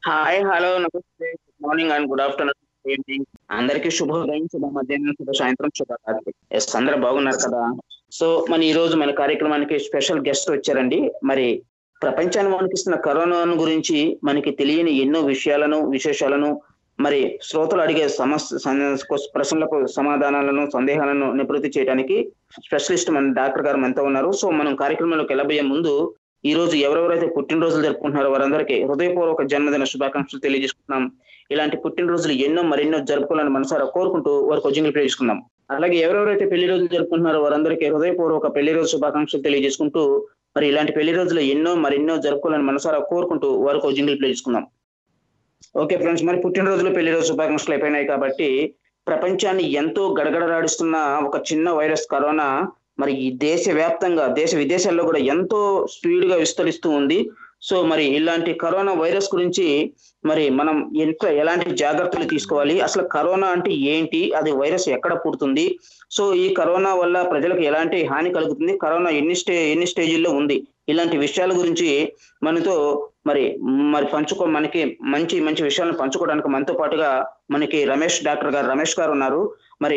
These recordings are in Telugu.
Hi, hello, namaste, good morning and good afternoon, good evening. అందరికీ శుభోదయం, శుభ మధ్యాహ్నం, శుభ సాయంత్రం, శుభరాత్రి. యెస్, అందరూ బాగున్నారు కదా! సో, ఈరోజు మన కార్యక్రమానికి స్పెషల్ గెస్ట్ వచ్చారండి. మరి ప్రపంచాన్ని వణికిస్తున్న కరోనాను గురించి మనకి తెలియని ఎన్నో విషయాలను, విశేషాలను మరి శ్రోతలు అడిగే ప్రశ్నలకు సమాధానాలను, సందేహాలను నివృత్తి చేయడానికి స్పెషలిస్ట్ మన డాక్టర్ గారు మనతో ఉన్నారు. సో, మనం కార్యక్రమంలోకి వెళ్ళబోయే ముందు ఈరోజు ఎవరెవరైతే పుట్టినరోజులు జరుపుకుంటున్నారో వారందరికీ హృదయపూర్వక జన్మదిన శుభాకాంక్షలు తెలియజేసుకుంటున్నాం. ఇలాంటి పుట్టినరోజులు ఎన్నో మరెన్నో జరుపుకోవాలని మనసారా కోరుకుంటూ వారికి జింగిల్ ప్లే చేసుకుందాం. అలాగే ఎవరెవరైతే పెళ్లి రోజులు జరుపుకుంటున్నారో వారందరికీ హృదయపూర్వక పెళ్లి రోజు శుభాకాంక్షలు తెలియజేసుకుంటూ మరి ఇలాంటి పెళ్లి రోజులు ఎన్నో మరెన్నో జరుపుకోవాలని మనసారా కోరుకుంటూ వారికి జింగిల్ ప్లే చేసుకుందాం. ఓకే ఫ్రెండ్స్, మరి పుట్టినరోజులు పెళ్లి రోజు శుభాకాంక్షలు అయిపోయినాయి కాబట్టి ప్రపంచాన్ని ఎంతో గడగడలాడిస్తున్న ఒక చిన్న వైరస్ కరోనా మరి ఈ దేశవ్యాప్తంగా దేశ విదేశాల్లో కూడా ఎంతో స్పీడ్‌గా విస్తరిస్తూ ఉంది. సో, మరి ఇలాంటి కరోనా వైరస్ గురించి మరి మనం ఎలాంటి జాగ్రత్తలు తీసుకోవాలి? అసలు కరోనా అంటే ఏంటి? అది వైరస్ ఎక్కడ పుడుతుంది? సో, ఈ కరోనా వల్ల ప్రజలకు ఎలాంటి హాని కలుగుతుంది? కరోనా ఎన్ని స్టేజ్‌ల్లో ఉంది? ఇలాంటి విషయాల గురించి మనతో మరి మరి మనకి మంచి మంచి విషయాలను పంచుకోవడానికి మనతో పాటుగా మనకి డాక్టర్ గారు రమేష్ గారు ఉన్నారు. మరి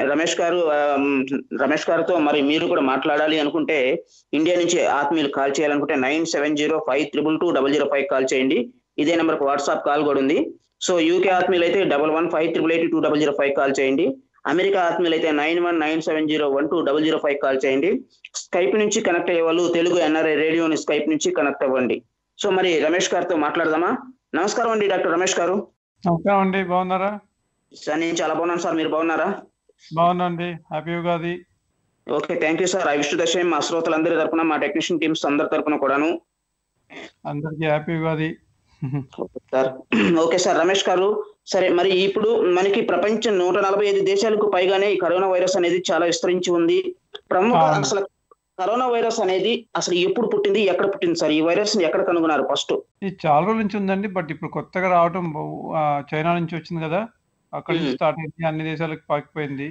రమేష్ గారితో మరి మీరు కూడా మాట్లాడాలి అనుకుంటే ఇండియా నుంచి ఆత్మీయులు కాల్ చేయాలనుకుంటే 9705222005 కాల్ చేయండి. ఇదే నంబర్‌కి వాట్సాప్ కాల్ కూడా ఉంది. సో, యూకే ఆత్మీయులైతే 1158882005 కాల్ చేయండి. అమెరికా ఆత్మీయులైతే 9197012005 కాల్ చేయండి. స్కైప్ నుంచి కనెక్ట్ అయ్యేవాళ్ళు తెలుగు ఎన్ఆర్ఐ రేడియోని స్కైప్ నుంచి కనెక్ట్ అవ్వండి. సో, మరి రమేష్ గారితో మాట్లాడదామా? నమస్కారం అండి డాక్టర్ రమేష్ గారు. నమస్కారం అండి, బాగున్నారా? సార్, నేను చాలా బాగున్నాను సార్. మీరు బాగున్నారా? బాగున్నాండి. Happy Ugadi. Okay, thank you sir. I wish to the same మా శ్రోతలందరి తరపున, మా టెక్నీషియన్ టీమ్స్ అందరి తరపున కూడాను. అందరికీ happy Ugadi. Sir, okay sir. Ramesh garu, సరే మరి ఇప్పుడు మనకి ప్రపంచం 145 దేశాలకు పైగానే ఈ కరోనా వైరస్ అనేది చాలా విస్తరించి ఉంది. అసలు కరోనా వైరస్ అనేది అసలు ఎప్పుడు పుట్టింది, ఎక్కడ పుట్టింది సార్? ఈ వైరస్ ని ఎక్కడ కనుగొన్నారు ఫస్ట్? ఇది చాలా రోజుల నుంచి ఉందండి, బట్ ఇప్పుడు కొత్తగా రావటం చైనా నుంచి వచ్చింది కదా, అక్కడి నుంచి స్టార్ట్ అయింది, అన్ని దేశాలకు పాకిపోయింది.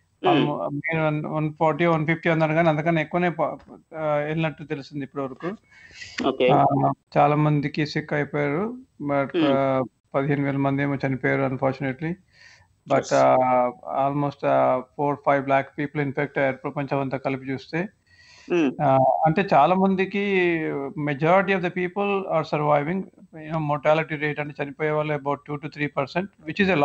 140, 150 అన్నారు కానీ అంతకన్నా ఎక్కువనే వెళ్ళినట్టు తెలిసింది ఇప్పటి వరకు. చాలా మందికి సిక్ అయిపోయారు, బట్ 15,000 మంది ఏమో చనిపోయారు unfortunately. But almost 4-5 lakh people infect అయ్యారు ప్రపంచం అంతా కలిపి చూస్తే. అంటే చాలా మందికి majority of the people are surviving. Mortality rate అంటే చనిపోయే వాళ్ళు about 2-3%, which is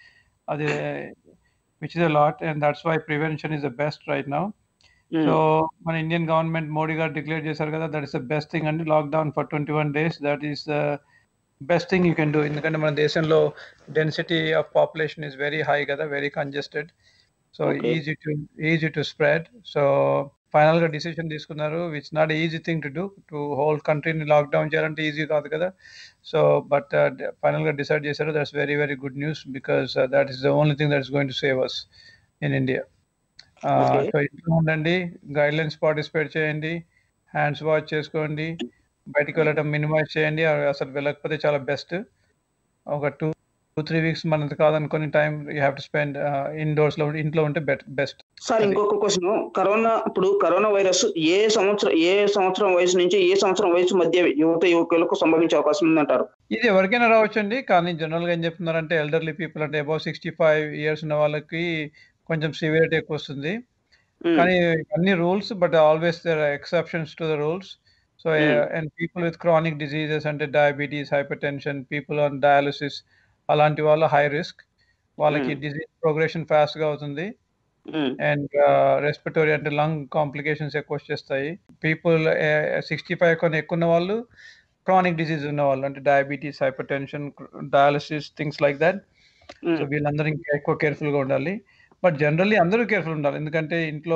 a lot, and that's why prevention is the best right now. So మన Indian government Modi garu declare చేశారు కదా, that is the best thing అండి. Lockdown for 21 days, that is the best thing you can do. ఎందుకంటే మన దేశంలో density of population is very high కదా, very congested. So easy to spread. So final గా డిసిషన్ తీసుకున్నారు, which not easy thing to do. To whole కంట్రీని లాక్డౌన్ చేయాలంటే ఈజీ కాదు కదా. సో బట్ ఫైనల్ గా డిసైడ్ చేశారు. That's very very good news, because that is the only thing that is going to save us in India. So ఇంట్లో ఉండండి, గైడ్ లైన్స్ పార్టిసిపేట్ చేయండి, హ్యాండ్స్ వాష్ చేసుకోండి, బయటికి వెళ్ళటం మినిమైజ్ చేయండి. అసలు వెళ్ళకపోతే చాలా బెస్ట్. ఒక 2-3 weeks మనది కాదనుకుని time you have to spend indoors లో, ఇంట్లో ఉంటే బెస్ట్. సార్, ఇంకొక క్వశ్చన్. కరోనా వైరస్ ఏ సంవత్సరం వయసు నుంచి ఏ సంవత్సరం వయసు మధ్య యువకులకు సంభవించే అవకాశం ఉందంటారు? ఇది ఎవరికైనా రావచ్చండి, కానీ జనరల్ గా ఏం చెప్తున్నారంటే ఎల్డర్లీ పీపుల్ అంటే అబౌవ్ 65 years ఉన్న వాళ్ళకి కొంచెం సివియరిటీ ఎక్కువ వస్తుంది. కానీ అన్ని rules, but always there are exceptions to the rules. So and people with chronic diseases అంటే diabetes, hypertension, people on dialysis, అలాంటి వాళ్ళు హై రిస్క్. వాళ్ళకి డిజీజ్ ప్రోగ్రెషన్ ఫాస్ట్ గా అవుతుంది, అండ్ రెస్పిరేటరీ అంటే లంగ్ కాంప్లికేషన్స్ ఎక్కువ వచ్చేస్తాయి. పీపుల్ 65 కన్నా ఎక్కువ ఉన్న వాళ్ళు, క్రానిక్ డిసీజ్ ఉన్న వాళ్ళు అంటే diabetes, hypertension, dialysis, things like that. So వీళ్ళందరూ ఇంకా ఎక్కువ కేర్ఫుల్ గా ఉండాలి. బట్ జనరల్లీ అందరూ కేర్ఫుల్ ఉండాలి, ఎందుకంటే ఇంట్లో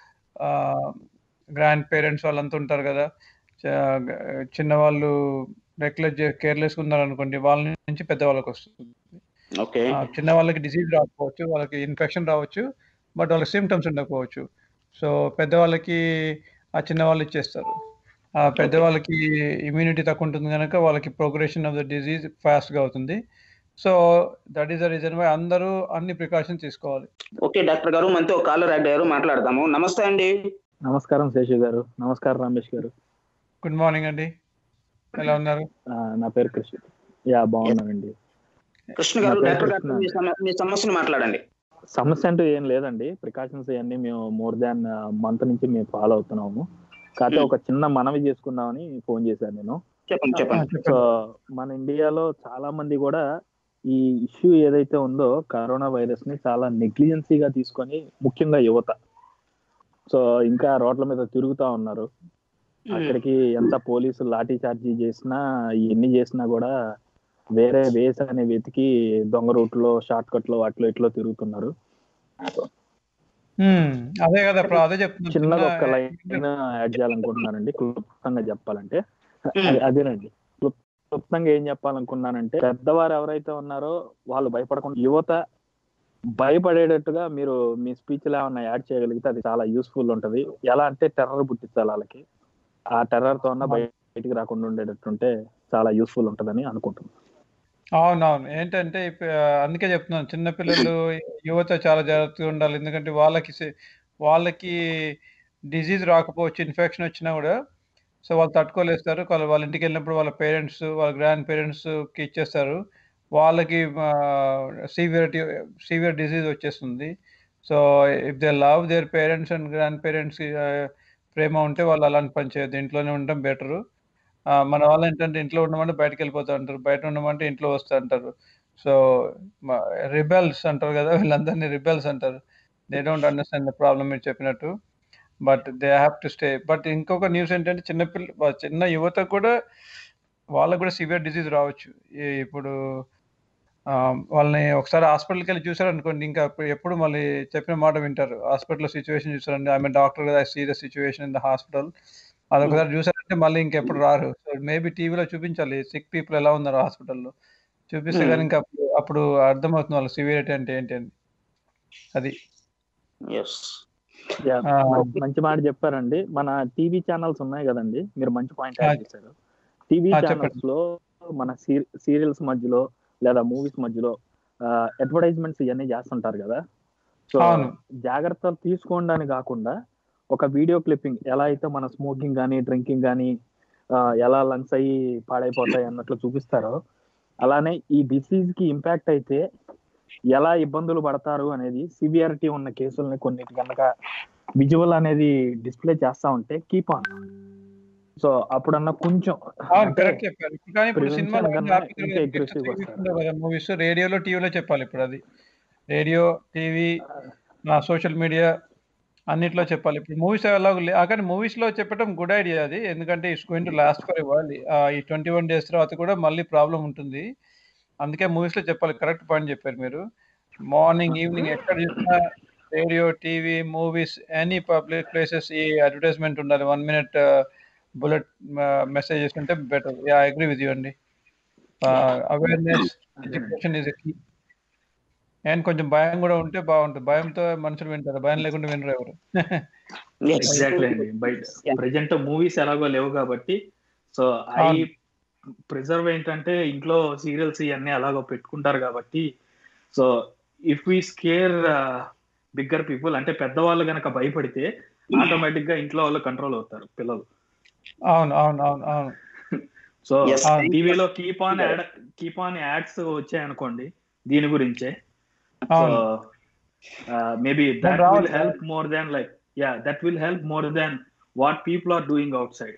గ్రాండ్ పేరెంట్స్ వాళ్ళంతా ఉంటారు కదా, చిన్నవాళ్ళు కేర్లెస్ ఉన్నారు అనుకోండి, వాళ్ళ నుంచి పెద్దవాళ్ళకి వస్తుంది. చిన్న వాళ్ళకి డిసీజ్ రాకపోవచ్చు, వాళ్ళకి ఇన్ఫెక్షన్ రావచ్చు, బట్ వాళ్ళకి సిమ్టమ్స్ ఉండకపోవచ్చు. సో పెద్దవాళ్ళకి ఆ చిన్న వాళ్ళు ఇచ్చేస్తారు. ఆ పెద్దవాళ్ళకి ఇమ్యూనిటీ తక్కువ ఉంటుంది కనుక వాళ్ళకి progression of the disease fast గా అవుతుంది. So that is the reason why అందరూ అన్ని ప్రికాషన్స్ తీసుకోవాలి. ఓకే డాక్టర్ గారు, మనతో కాలర్ యాడ్ అయ్యారు, మాట్లాడదాము. నమస్తే అండి. నమస్కారం శేషు గారు. నమస్కారం రమేష్ గారు. గుడ్ మార్నింగ్ అండి, ఎలా ఉన్నారు? నా పేరు కృషి. యా బాగున్నానండి. కృష్ణ నా గారు, పేరు డాక్టర్ కృష్ణ గారితో అండి. మీ సమస్యను మాట్లాడండి. సమస్య అంటూ ఏం లేదండి. ప్రికాషన్స్ ఇవన్నీ మేము మోర్ దాన్ మంత్ నుంచి మేము ఫాలో అవుతున్నాము. కాకపోతే ఉమ్, ఒక చిన్న మనవి చేసుకుందామని ఫోన్ చేశాను నేను. చెప్పండి సో చెప్పండి. మన ఇండియాలో చాలా మంది కూడా ఈ ఇష్యూ ఏదైతే ఉందో కరోనా వైరస్ ని చాలా నెగ్లిజెన్సీగా తీసుకొని, ముఖ్యంగా యువత సో ఇంకా రోడ్ల మీద తిరుగుతా ఉన్నారు. అక్కడికి ఎంత పోలీసులు లాఠీ చార్జీ చేసినా, ఎన్ని చేసినా కూడా వేరే వేస్ అనే వెతికి దొంగ రూట్లో, షార్ట్ కట్లో, వాటిలో ఇట్లో తిరుగుతున్నారు. అదే కదా, అదే చెప్తున్నాను. చిన్నగా ఒక్క లైన్ యాడ్ చేయాలనుకుంటున్నానండి, క్లుప్తంగా చెప్పాలంటే. అదేనండి, క్లుప్తంగా ఏం చెప్పాలనుకున్నానంటే, పెద్దవారు ఎవరైతే ఉన్నారో వాళ్ళు భయపడకుండా, యువత భయపడేటట్టుగా మీరు మీ స్పీచ్ లో ఏమన్నా యాడ్ చేయగలిగితే అది చాలా యూస్ఫుల్ ఉంటది. ఎలా అంటే టెర్రర్ పుట్టించాలి వాళ్ళకి. ఆ టెర్రర్ తో ఉన్న బయటికి రాకుండా ఉండేటట్టుంటే చాలా యూస్ఫుల్ ఉంటదని అనుకుంటున్నాను. అవునవును. ఏంటంటే అందుకే చెప్తున్నాను, చిన్నపిల్లలు, యువత చాలా జాగ్రత్తగా ఉండాలి. ఎందుకంటే వాళ్ళకి డిజీజ్ రాకపోవచ్చు, ఇన్ఫెక్షన్ వచ్చినా కూడా సో వాళ్ళు తట్టుకోలేస్తారు. వాళ్ళ ఇంటికి వెళ్ళినప్పుడు వాళ్ళ పేరెంట్స్, వాళ్ళ గ్రాండ్ పేరెంట్స్కి ఇచ్చేస్తారు. వాళ్ళకి సివియర్ డిసీజ్ వచ్చేస్తుంది. So if they love their parents and grandparents ప్రేమ ఉంటే వాళ్ళు అలాంటి పని చేయొద్దు, ఇంట్లోనే ఉండడం బెటరు. మన వాళ్ళు ఏంటంటే ఇంట్లో ఉండమంటే బయటకు వెళ్ళిపోతా అంటారు, బయట ఉండమంటే ఇంట్లో వస్తా అంటారు. సో రిబెల్స్ అంటారు కదా, వీళ్ళందరినీ రిబెల్స్ అంటారు. They don't understand the problem మీరు చెప్పినట్టు. But they have to stay. But ఇంకొక న్యూస్ ఏంటంటే చిన్న యువత కూడా వాళ్ళకు కూడా సివియర్ డిసీజ్ రావచ్చు. ఇప్పుడు వాళ్ళని ఒకసారి హాస్పిటల్కి వెళ్ళి చూసారనుకోండి, ఇంకా ఎప్పుడు మళ్ళీ చెప్పిన మాట వింటారు. హాస్పిటల్లో సిచ్యువేషన్ చూసారండి, ఆమె డాక్టర్ కదా, serious situation in the hospital, అదొకసారి చూసారంటే మళ్ళీ ఇంకెప్పుడు రారు. సో మేబీ టీవీలో చూపించాలి సిక్ పీపుల్ ఎలా ఉన్నారు హాస్పిటల్లో, చూపిస్తే కానీ ఇంకా అప్పుడు అర్థమవుతుంది వాళ్ళ సివియరిటీ అంటే ఏంటి అని. అది మంచి మాట చెప్పారండి. మన టీవీ ఛానల్స్ ఉన్నాయి కదండి, మీరు మంచి పాయింట్ యాడ్ చేశారు. టీవీ ఛానల్స్ లో మన సీరియల్స్ మధ్యలో లేదా మూవీస్ మధ్యలో అడ్వర్టైజ్మెంట్స్ ఇవన్నీ చేస్తుంటారు కదా. సో జాగ్రత్తలు తీసుకోవడానికి కాకుండా ఒక వీడియో క్లిప్పింగ్, ఎలా అయితే మన స్మోకింగ్ కానీ డ్రింకింగ్ కానీ ఎలా లంగ్స్ అయ్యి పాడైపోతాయి అన్నట్లు చూపిస్తారో, అలానే ఈ డిసీజ్ కి ఇంపాక్ట్ అయితే ఎలా ఇబ్బందులు పడతారు అనేది, సివియారిటీ ఉన్న కేసుల్ని కొన్నిటి కనుక విజువల్ అనేది డిస్ప్లే చేస్తా ఉంటే కీప్ ఆన్. సో అప్పుడన్నా కొంచెం మూవీస్ రేడియోలో, టీవీలో చెప్పాలి. ఇప్పుడు అది రేడియో, టీవీ, సోషల్ మీడియా అన్నిట్లో చెప్పాలి. ఇప్పుడు మూవీస్ ఎలాగో కానీ మూవీస్ లో చెప్పడం గుడ్ ఐడియా అది, ఎందుకంటే it's going to last for ఇవ్వాలి. ఈ 21 days తర్వాత కూడా మళ్ళీ ప్రాబ్లం ఉంటుంది. అందుకే మూవీస్ లో చెప్పాలి. కరెక్ట్ పాయింట్ చెప్పారు మీరు. మార్నింగ్, ఈవినింగ్ ఎక్కడ చూసినా radio, TV, movies, any public places ఈ అడ్వర్టైజ్మెంట్ ఉండాలి. 1 minute బుల్లెట్ మెసేజెస్ ఉంటే better. I agree with you అండి. Awareness, education is key. And కొంచెం భయం కూడా ఉంటే బాగుంటుంది. భయంతో మనుషులు వింటారు, భయం లేకుండా వినరు ఎవరు. ఎగ్జాక్ట్లీ అండి. బయట ప్రెజెంట్ మూవీస్ ఎలాగో లేవు కాబట్టి, సో ఐ ప్రిజర్వ్ ఏంటంటే ఇంట్లో సీరియల్స్ ఇవన్నీ అలాగో పెట్టుకుంటారు కాబట్టి, so if we scare bigger people, అంటే పెద్దవాళ్ళు గనక భయపడితే ఆటోమేటిక్ గా ఇంట్లో వాళ్ళు కంట్రోల్ అవుతారు పిల్లలు. అవును అవును అవును అవును. సో టీవీలో కీప్ ఆన్ యాడ్స్ వచ్చాయనుకోండి దీని గురించే, so maybe that will help more than that will help more than what people are doing outside.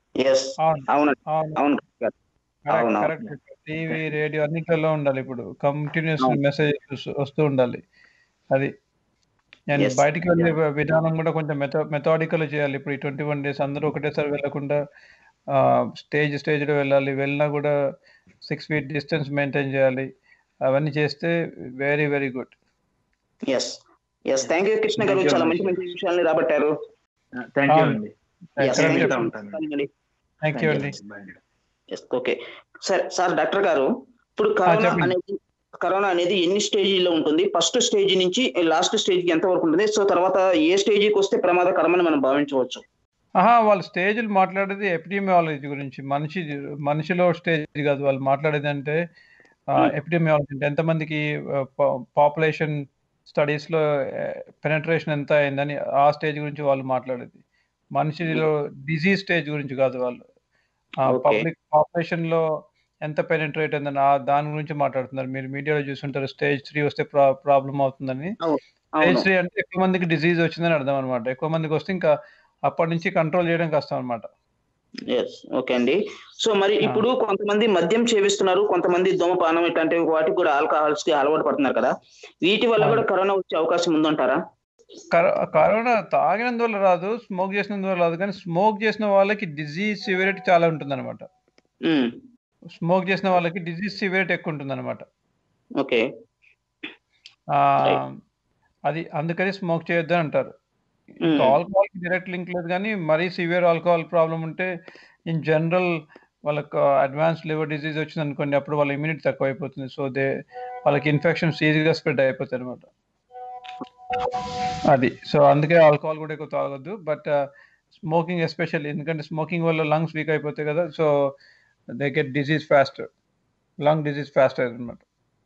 TV, radio అన్నిట్లలో ఉండాలి. ఇప్పుడు కంటిన్యూస్ మెసేజెస్ వస్తూ ఉండాలి. అది బయటికి వెళ్ళే విధానం కూడా కొంచెం మెథాడికల్ చేయాలి. ఇప్పుడు ఈ 21 days అందరూ ఒకటేసారి వెళ్ళకుండా స్టేజ్ లో వెళ్ళాలి. వెళ్ళినా కూడా 6 feet డిస్టెన్స్ మెయింటైన్ చేయాలి. అవన్నీ చేస్తే very very good. Thank you Krishna garu, చాలా మంచి మంచి విషయాల్ని రాబట్టారు. థ్యాంక్ యూ అండి. థ్యాంక్ యూ అండి. ఓకే సార్, డాక్టర్ గారు, ఇప్పుడు కరోనా అనేది ఎన్ని స్టేజీలో ఉంటుంది? ఫస్ట్ స్టేజ్ నుంచి లాస్ట్ స్టేజ్కి ఎంత వరకు ఉంటుంది? సో తర్వాత ఏ స్టేజ్కి వస్తే ప్రమాదకరమని మనం భావించవచ్చు? వాళ్ళ స్టేజ్లు మాట్లాడేది ఎపిడెమియాలజీ గురించి, మనిషిలో స్టేజ్ కాదు. వాళ్ళు మాట్లాడేది అంటే ఎపిడెమియాలజీ అంటే ఎంతమందికి పాపులేషన్ స్టడీస్ లో పెనట్రేషన్ ఎంత అయిందని ఆ స్టేజ్ గురించి వాళ్ళు మాట్లాడేది. మనిషిలో డిజీజ్ స్టేజ్ గురించి కాదు. వాళ్ళు పబ్లిక్ పాపులేషన్ లో ఎంత పెనిట్రేట్ అయిందని దాని గురించి మాట్లాడుతున్నారు. మీరు మీడియాలో చూసుంటారు, స్టేజ్ 3 వస్తే ప్రాబ్లం అవుతుందని. స్టేజ్ 3 అంటే ఎక్కువ మందికి డిసీజ్ వచ్చిందని అర్థం అనమాట. ఎక్కువ మందికి వస్తే ఇంకా అప్పటి నుంచి కంట్రోల్ చేయడం కష్టం అనమాట. ఓకే అండి. సో మరి ఇప్పుడు కొంతమంది మద్యం సేవిస్తున్నారు, కొంతమంది ధూమపానం ఇట్లాంటి వాటికి కూడా ఆల్కహాల్స్ కి అలవాటు పడుతున్నారు కదా, వీటి వల్ల కూడా కరోనా వచ్చే అవకాశం ఉందంటారా? కరోనా తాగినందువల్ల రాదు, స్మోక్ చేసినందువల్ల రాదు, కానీ స్మోక్ చేసిన వాళ్ళకి డిజీజ్ సివియరిటీ చాలా ఉంటుంది అనమాట. స్మోక్ చేసిన వాళ్ళకి డిజీజ్ సివియరిటీ ఎక్కువ ఉంటుంది అనమాట. ఓకే, అది అందుకని స్మోక్ చేయొద్దు అంటారు. ఆల్కహాల్ కి డైరెక్ట్ లింక్ లేదు, కానీ మరీ సివియర్ ఆల్కహాల్ ప్రాబ్లం ఉంటే ఇన్ జనరల్ వాళ్ళకు అడ్వాన్స్ లివర్ డిజీజ్ వచ్చింది అనుకోండి, అప్పుడు వాళ్ళ ఇమ్యూనిటీ తక్కువ అయిపోతుంది. సో వాళ్ళకి ఇన్ఫెక్షన్స్ ఈజీగా స్ప్రెడ్ అయిపోతాయి అనమాట. అది సో అందుకే ఆల్కహాల్ కూడా ఎక్కువ తాగొద్దు. బట్ స్మోకింగ్ ఎస్పెషల్లీ, ఎందుకంటే స్మోకింగ్ వల్ల లంగ్స్ వీక్ అయిపోతాయి కదా, so they get disease faster, lung disease faster అనమాట.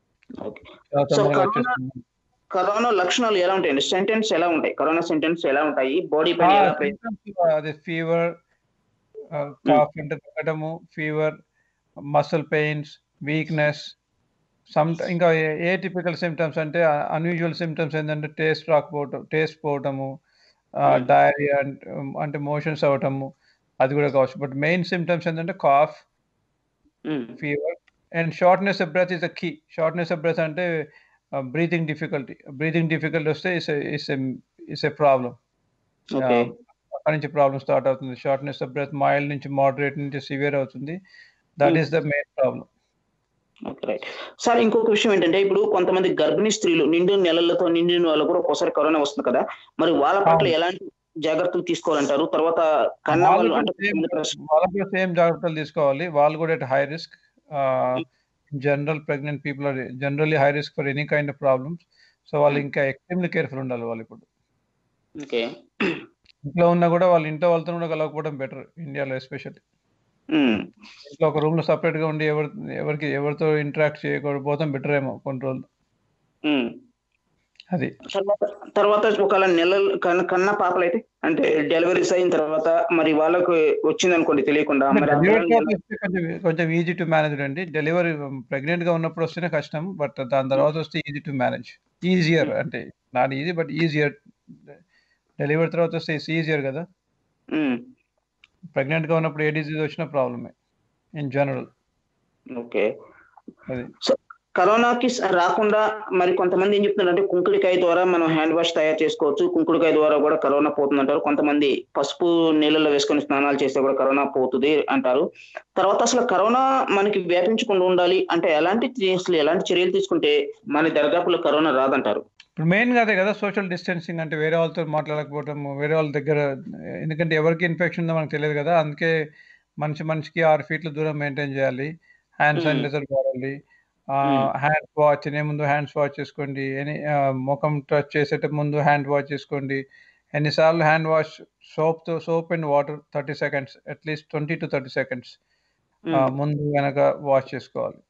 కరోనా లక్షణాలు ఎలా ఉంటాయండి? సింటమ్స్ ఎలా ఉంటాయి? కరోనా సింటమ్స్ ఎలా ఉంటాయి? బాడీ పై అదే ఫీవర్, కాఫ్ అంటే తగ్గడము, ఫీవర్, మసిల్ పెయిన్స్, వీక్నెస్, ఇంకా ఏ టిపికల్ సిమ్టమ్స్ అంటే అన్యూజువల్ సిమ్టమ్స్ ఏంటంటే టేస్ట్ పోవటము, డయేరియా అంటే మోషన్స్ అవటము, అది కూడా కావచ్చు. బట్ మెయిన్ సిమ్టమ్స్ ఏంటంటే cough, fever and shortness of breath is the key. Shortness of breath అంటే బ్రీతింగ్ డిఫికల్టీ వస్తే ఇస్ ఏ ప్రాబ్లం. అక్కడి నుంచి ప్రాబ్లం స్టార్ట్ అవుతుంది. షార్ట్నెస్ ఆఫ్ బ్రెత్ మైల్డ్ నుంచి మోడరేట్ నుంచి సివియర్ అవుతుంది. That is the main problem. Sir ఇంకొక విషయం ఏంటంటే, ఇప్పుడు కొంతమంది గర్భిణీ స్త్రీలు నెలలతో నిండిన వాళ్ళు కూడా ఒక్కోసారి కరోనా వస్తుంది కదా, మరి వాళ్ళ పట్ల ఎలాంటి జాగ్రత్తలు తీసుకోవాలంటారు? తర్వాత వాళ్ళకి సేమ్ జాగ్రత్తలు తీసుకోవాలి. వాళ్ళు కూడా at high risk. General pregnant people are generally high risk for any kind of problems. So వాళ్ళు ఇంకా ఎక్స్ట్రీమ్లీ కేర్ఫుల్ ఉండాలి. వాళ్ళు ఇప్పుడు ఇంట్లో ఉన్నా కూడా ఇంట్లో వాళ్ళతో కూడా కలవకపోవడం బెటర్, ఇండియాలో ఎస్పెషల్లీ. ఇంట్లో ఒక రూమ్ లో సపరేట్ గా ఉండి ఎవరితో ఇంటరాక్ట్ చేయకపోవడం బెటర్ ఏమో కొన్ని రోజులు. అది తర్వాత ఒకవేళ నెలలు కన్నా పాపలైతే, అంటే డెలివరీస్ అయిన తర్వాత మరి వాళ్ళకు వచ్చింది అనుకోండి తెలియకుండా, కొంచెం ఈజీ టు మేనేజ్ అండి. డెలివరీ ప్రెగ్నెంట్ గా ఉన్నప్పుడు వస్తేనే కష్టం, బట్ దాని తర్వాత వస్తే ఈజీ టు మేనేజ్. ఈజియర్ అంటే not easy but easier. Delivery తర్వాత వస్తే ఈజియర్ కదా. ప్రెగ్నెంట్ గా ఉన్నప్పుడు ఏ డిజీజ్ వచ్చినా ప్రాబ్లమే ఇన్ జనరల్. ఓకే, కరోనాకి రాకుండా మరి కొంతమంది ఏం చెప్తున్నారంటే, కుంకుడికాయ ద్వారా మనం హ్యాండ్ వాష్ తయారు చేసుకోవచ్చు, కుంకుడికాయ ద్వారా కూడా కరోనా పోతుంది అంటారు. కొంతమంది పసుపు నీళ్ళలో వేసుకొని స్నానాలు చేస్తే కూడా కరోనా పోతుంది అంటారు. తర్వాత అసలు కరోనా మనకి వ్యాపించకుండా ఉండాలి అంటే ఎలాంటి చర్యలు తీసుకుంటే మన దరిదాపులో కరోనా రాదంటారు? ఇప్పుడు మెయిన్ గా అదే కదా, సోషల్ డిస్టెన్సింగ్. అంటే వేరే వాళ్ళతో మాట్లాడకపోవటం, వేరే వాళ్ళ దగ్గర, ఎందుకంటే ఎవరికి ఇన్ఫెక్షన్ ఉందో మనకు తెలియదు కదా, అందుకే మనిషికి 6 ఫీట్ల దూరం మెయింటైన్ చేయాలి. హ్యాండ్ శానిటైజర్ వాడాలి. హ్యాండ్ వాష్ తినే ముందు హ్యాండ్స్ వాష్ చేసుకోండి. ముఖం టచ్ చేసేట ముందు హ్యాండ్ వాష్ చేసుకోండి. ఎన్నిసార్లు hand wash soap and water 30 seconds, at least 20 to 30 seconds ముందు వెనక వాష్ చేసుకోవాలి.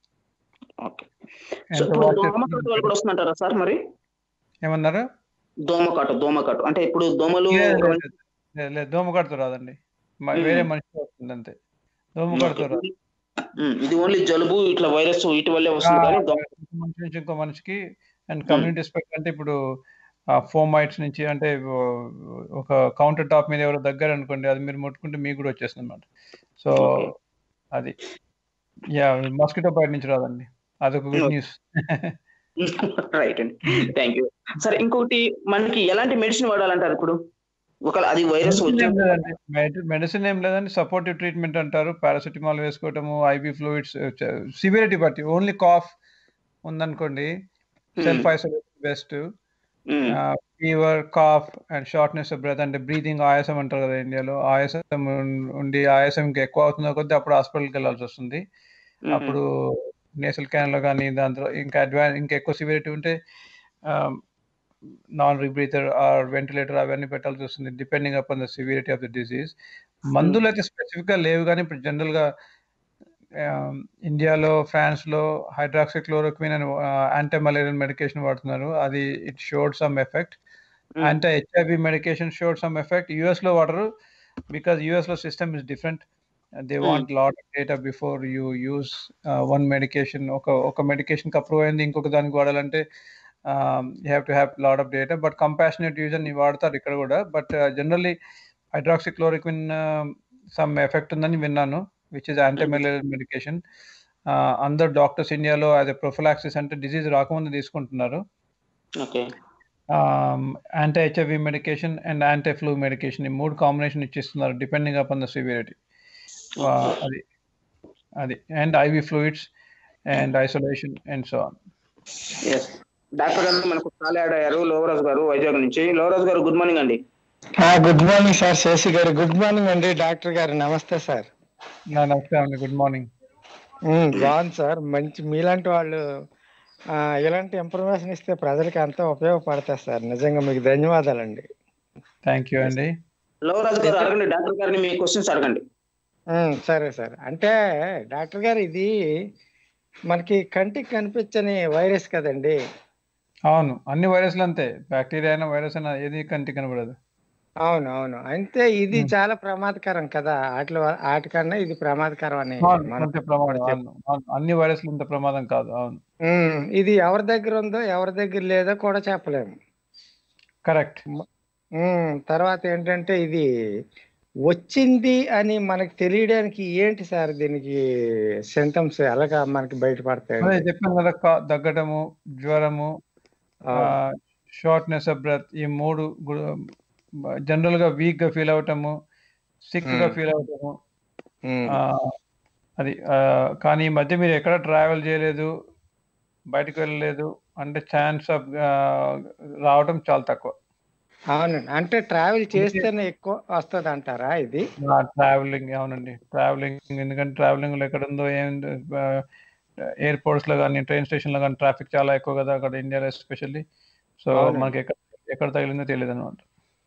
ఏమన్నారు? దోమకాటు అంటే ఇప్పుడు దోమలు దోమకాటుతో రాదండి, వేరే మనిషి వస్తుంది అంతే. దోమకాటుతో రాదు. ఇది ఓన్లీ జలుబు ఇట్లా వైరస్ వీటి వల్లే వస్తుంది. మనిషి నుంచి ఇంకో మనిషికి. అండ్ కమ్యూనిటీ స్ప్రెడ్ అంటే ఇప్పుడు ఫోమైట్స్ నుంచి, అంటే ఒక కౌంటర్ టాప్ మీద ఎవరో దగ్గర అనుకోండి, అది మీరు ముట్టుకుంటే మీకు కూడా వచ్చేస్తుంది అన్నమాట. సో అది మస్కిటో బైట్ నుంచి రాదండి. అదొక గుడ్ న్యూస్. రైట్ అండి, థ్యాంక్ యూ. సరే ఇంకొకటి, మనకి ఎలాంటి మెడిసిన్ వాడాలంటారు ఇప్పుడు? ఒకవేళ అది వైరస్ మెడిసిన్ ఏం లేదండి, సపోర్టివ్ ట్రీట్మెంట్ అంటారు. పారాసిటమాల్ వేసుకోవటము, ఐబీ ఫ్లూయిడ్స్, సివియరిటీ బట్టి. ఓన్లీ కాఫ్ ఉందనుకోండి, self isolation best. Fever, cough and shortness of breath, అంటే బ్రీతింగ్ ఆయాసం అంటారు కదా ఇండియాలో, ఆయాసం ఉండి ఆయాసం ఇంకా ఎక్కువ అవుతుందో కొద్దీ అప్పుడు హాస్పిటల్కి వెళ్ళాల్సి వస్తుంది. అప్పుడు నేసల్ క్యాన్లో కానీ దాంట్లో ఇంకా ఎక్కువ సివియరిటీ ఉంటే నాన్ రీబ్రీతర్ ఆర్ వెంటిలేటర్ అవన్నీ పెట్టాల్సి వస్తుంది, depending upon the severity of the disease. మందులు అయితే స్పెసిఫిక్ గా లేవు, కానీ ఇప్పుడు జనరల్ గా ఇండియాలో, ఫ్రాన్స్ లో హైడ్రాక్సిక్లోరోక్విన్ అని యాంటీ మలేరియల్ మెడికేషన్ వాడుతున్నారు. అది it showed some effect. Anti HIV medication showed some effect. US లో వాడరు, బికాస్ యుఎస్ లో system is different. They want lot of data before you use one medication. ఒక మెడికేషన్కి అప్రూవ్ అయింది ఇంకొక దానికి వాడాలంటే you have to have lot of data. But compassionate use అని వాడతారు ఇక్కడ కూడా. But generally hydroxychloroquine some effect ఉందని విన్నాను, విచ్ ఇస్ యాంటీమలేరియల్ మెడికేషన్. అందరు డాక్టర్స్ ఇండియాలో అదే ప్రొఫిలాక్సిస్ అంటే డిసీజ్ రాకముందు తీసుకుంటున్నారు. Anti HIV medication and anti flu medication, ఈ 3 కాంబినేషన్ ఇచ్చిస్తున్నారు డిపెండింగ్ అపాన్ ద సివియరిటీ. అది and IV fluids and isolation and so on. Doctor garu మనకు కాల్ యాడ్ అయ్యారు, లోవరాజు గారు వైజాగ్ నుంచి. లోవరాజు గారు గుడ్ మార్నింగ్ అండి. Good morning sir. Seshi garu good morning అండి. డాక్టర్ గారు నమస్తే సార్. నమస్తే అండి, గుడ్ మార్నింగ్. బాగుంది సార్. మంచి మీలాంటి వాళ్ళు ఇలాంటి ఇన్ఫర్మేషన్ ఇస్తే ప్రజలకి ఎంతో ఉపయోగపడతాయి సార్. నిజంగా మీకు ధన్యవాదాలండి. థ్యాంక్ యూ అండి. లోవరాజు గారు అడగండి, డాక్టర్ గారిని మీ క్వశ్చన్స్ అడగండి. సరే సార్. అంటే డాక్టర్ గారు ఇది మనకి కంటికి కనిపించని వైరస్ కదండి? అవును, అన్ని వైరస్లు అంతే, బ్యాక్టీరియా అయినా వైరస్ అయినా ఏది కంటికి కనబడదు. అవును అవును. అంటే ఇది చాలా ప్రమాదకరం కదా, వాటికన్నా ఇది ప్రమాదకరం అని అన్ని వైరస్లు ఇంత ప్రమాదం కాదు. అవును, ఇది ఎవరి దగ్గర ఉందో ఎవరి దగ్గర లేదో కూడా చెప్పలేము. కరెక్ట్. తర్వాత ఏంటంటే ఇది వచ్చింది అని మనకి తెలియడానికి ఏంటి సార్ దీనికి సింటమ్స్ ఎలాగా మనకి బయటపడతాయి? చెప్పాను కదా, దగ్గటము, జ్వరము, షార్ట్నెస్ ఆఫ్ బ్రెత్, ఈ 3 జనరల్ గా వీక్ గా ఫీల్ అవటము, సిక్ గా ఫీల్ అవటము. అది కానీ ఈ మధ్య మీరు ఎక్కడ ట్రావెల్ చేయలేదు, బయటకు వెళ్ళలేదు అంటే ఛాన్స్ ఆఫ్ రావడం చాలా తక్కువ. అవునండి. అంటే ట్రావెల్ చేస్తేనే ఎక్కువ వస్తుంది అంటారా ఇది? ట్రావెలింగ్, అవునండి ట్రావెలింగ్. ఎందుకంటే ట్రావెలింగ్ లో ఎక్కడ ఉందో ఎయిర్పోర్ట్స్ లో కానీ ట్రైన్ స్టేషన్ లో కానీ ట్రాఫిక్ చాలా ఎక్కువ కదా అక్కడ ఇండియాలో ఎస్పెషల్లీ. సో మనకి ఎక్కడ తగిలిందో తెలియదు అనమాట.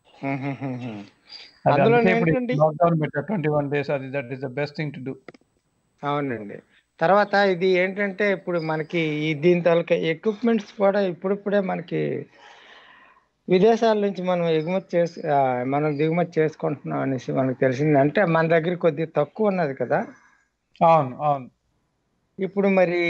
లాక్డౌన్ పెట్టారు 21 days. That is the best thing to do. అవునండి. తర్వాత ఇది ఏంటంటే ఇప్పుడు మనకి దీని తాలూకా ఎక్విప్మెంట్స్ కూడా ఇప్పుడిప్పుడే మనకి విదేశాల నుంచి మనం దిగుమతి చేసుకుంటున్నాం అనేసి మనకు తెలిసింది. అంటే మన దగ్గర కొద్దిగా తక్కువ ఉన్నది కదా. అవును అవును. ఇప్పుడు మరి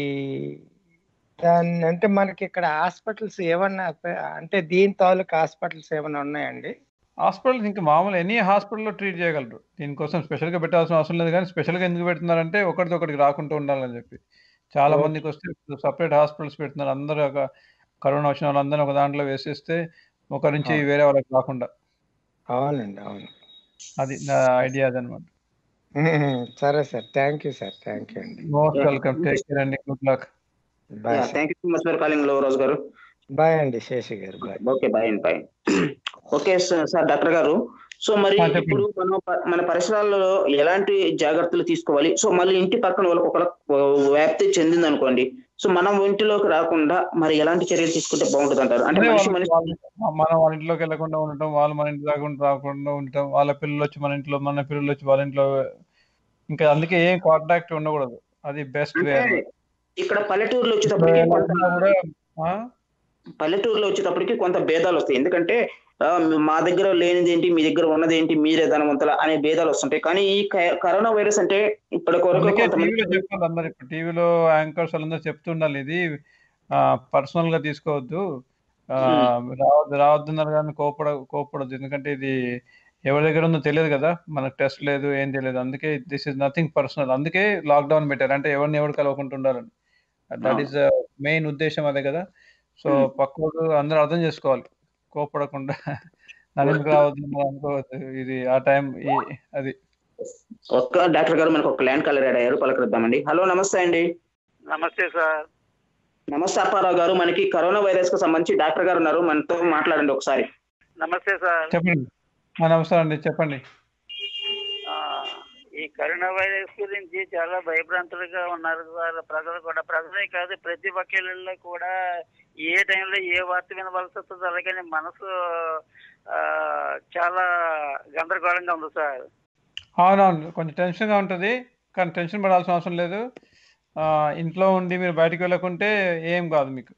దాన్ని అంటే మనకి ఇక్కడ హాస్పిటల్స్ ఏమన్నా అంటే దీని తాలూకా హాస్పిటల్స్ ఏమన్నా ఉన్నాయండి? హాస్పిటల్స్ ఇంకా మామూలు ఎనీ హాస్పిటల్లో ట్రీట్ చేయగలరు. దీనికోసం స్పెషల్గా పెట్టాల్సిన అవసరం లేదు. కానీ స్పెషల్గా ఎందుకు పెడుతున్నారంటే ఒకటికి రాకుండా ఉండాలని చెప్పి. చాలా మందికి వస్తే సపరేట్ హాస్పిటల్స్ పెడుతున్నారు. అందరూ కరోనా వచ్చిన వాళ్ళందరూ ఒక దాంట్లో వేసేస్తే ఒకరి నుంచి వేరే వాళ్ళకి రాకుండా. అవునండి అవును. అది నా ఐడియా అదనమాట. సరే sir, thank you sir. Thank you అండి. Most welcome. టేక్ కేర్ అండి. Good luck. Bye. Thank you so much for calling Lovaraju గారు. బాయ్ అండి శేషి గారు. బాయ్. ఓకే, బాయ్ అండి, బాయ్. ఓకే సార్, డాక్టర్ గారు, సో మరి ఇప్పుడు మన పరిసరాల్లో ఎలాంటి జాగ్రత్తలు తీసుకోవాలి? సో మళ్ళీ ఇంటి పక్కన వాళ్ళకి వ్యాప్తి చెందింది అనుకోండి, సో మనం ఇంటిలోకి రాకుండా మరి ఎలాంటి చర్యలు తీసుకుంటే బాగుంటుంది అంటారు? అంటే మనం వాళ్ళ ఇంట్లోకి వెళ్ళకుండా ఉండటం, వాళ్ళు మన ఇంటి రాకుండా ఉండటం, వాళ్ళ పిల్లలు వచ్చి మన ఇంట్లో, మన పిల్లలు వచ్చి వాళ్ళ ఇంట్లో, ఇంకా అందుకే ఏం కాంటాక్ట్ ఉండకూడదు. అది బెస్ట్ వే. ఇక్కడ పల్లెటూరులో వచ్చేటప్పటికి కొంత భేదాలు వస్తాయి. ఎందుకంటే మా దగ్గర లేనిది ఏంటి, మీ దగ్గర ఉన్నది ఏంటి, మీరే ధనవంతుల అనే భేదాలు వస్తుంటాయి. కానీ ఈ కరోనా వైరస్ అంటే టీవీలో యాంకర్స్ వాళ్ళందరూ చెప్తుండాలి, ఇది పర్సనల్ గా తీసుకోవద్దు, రావద్దన్నారు కానీ కోపడద్దు. ఎందుకంటే ఇది ఎవరి దగ్గర ఉందో తెలియదు కదా, మనకు టెస్ట్ లేదు, ఏం తెలియదు. అందుకే దిస్ ఇస్ నథింగ్ పర్సనల్. అందుకే లాక్డౌన్ పెట్టారు, అంటే ఎవరు కలవకుండా ఉండాలని. దట్ ఈస్ మెయిన్ ఉద్దేశం అదే కదా. సో పక్కకు అందరూ అర్థం చేసుకోవాలి, కోపడకుండా నన్ను రావద్దు అనుకోవద్దు. ఇది ఆ టైం అది. ఒక్క డాక్టర్ గారు మనకు ఒక ల్యాండ్ కాలర్ యాడ్ అయ్యారు, పలకరిద్దామండి. హలో, నమస్తే అండి. నమస్తే సార్. నమస్తే అప్పారావు గారు. మనకి కరోనా వైరస్ కు సంబంధించి డాక్టర్ గారు ఉన్నారు, మనతో మాట్లాడండి ఒకసారి. నమస్తే సార్. చెప్పండి. నమస్తే అండి, చెప్పండి. ఈ కరోనా వైరస్ గురించి చాలా భయభ్రాంతులుగా ఉన్నారు సార్ ప్రజలు కూడా. ప్రజలే కాదు, ప్రతి ఒక్కరిలో కూడా ఏ టైంలో ఏ వార్త వినవలసి వస్తుందో అలాగే మనసు చాలా గందరగోళంగా ఉంది సార్. అవునవును, కొంచెం టెన్షన్గా ఉంటుంది, కానీ టెన్షన్ పడాల్సిన అవసరం లేదు. ఇంట్లో ఉండి మీరు బయటకు వెళ్ళకుంటే ఏం కాదు మీకు.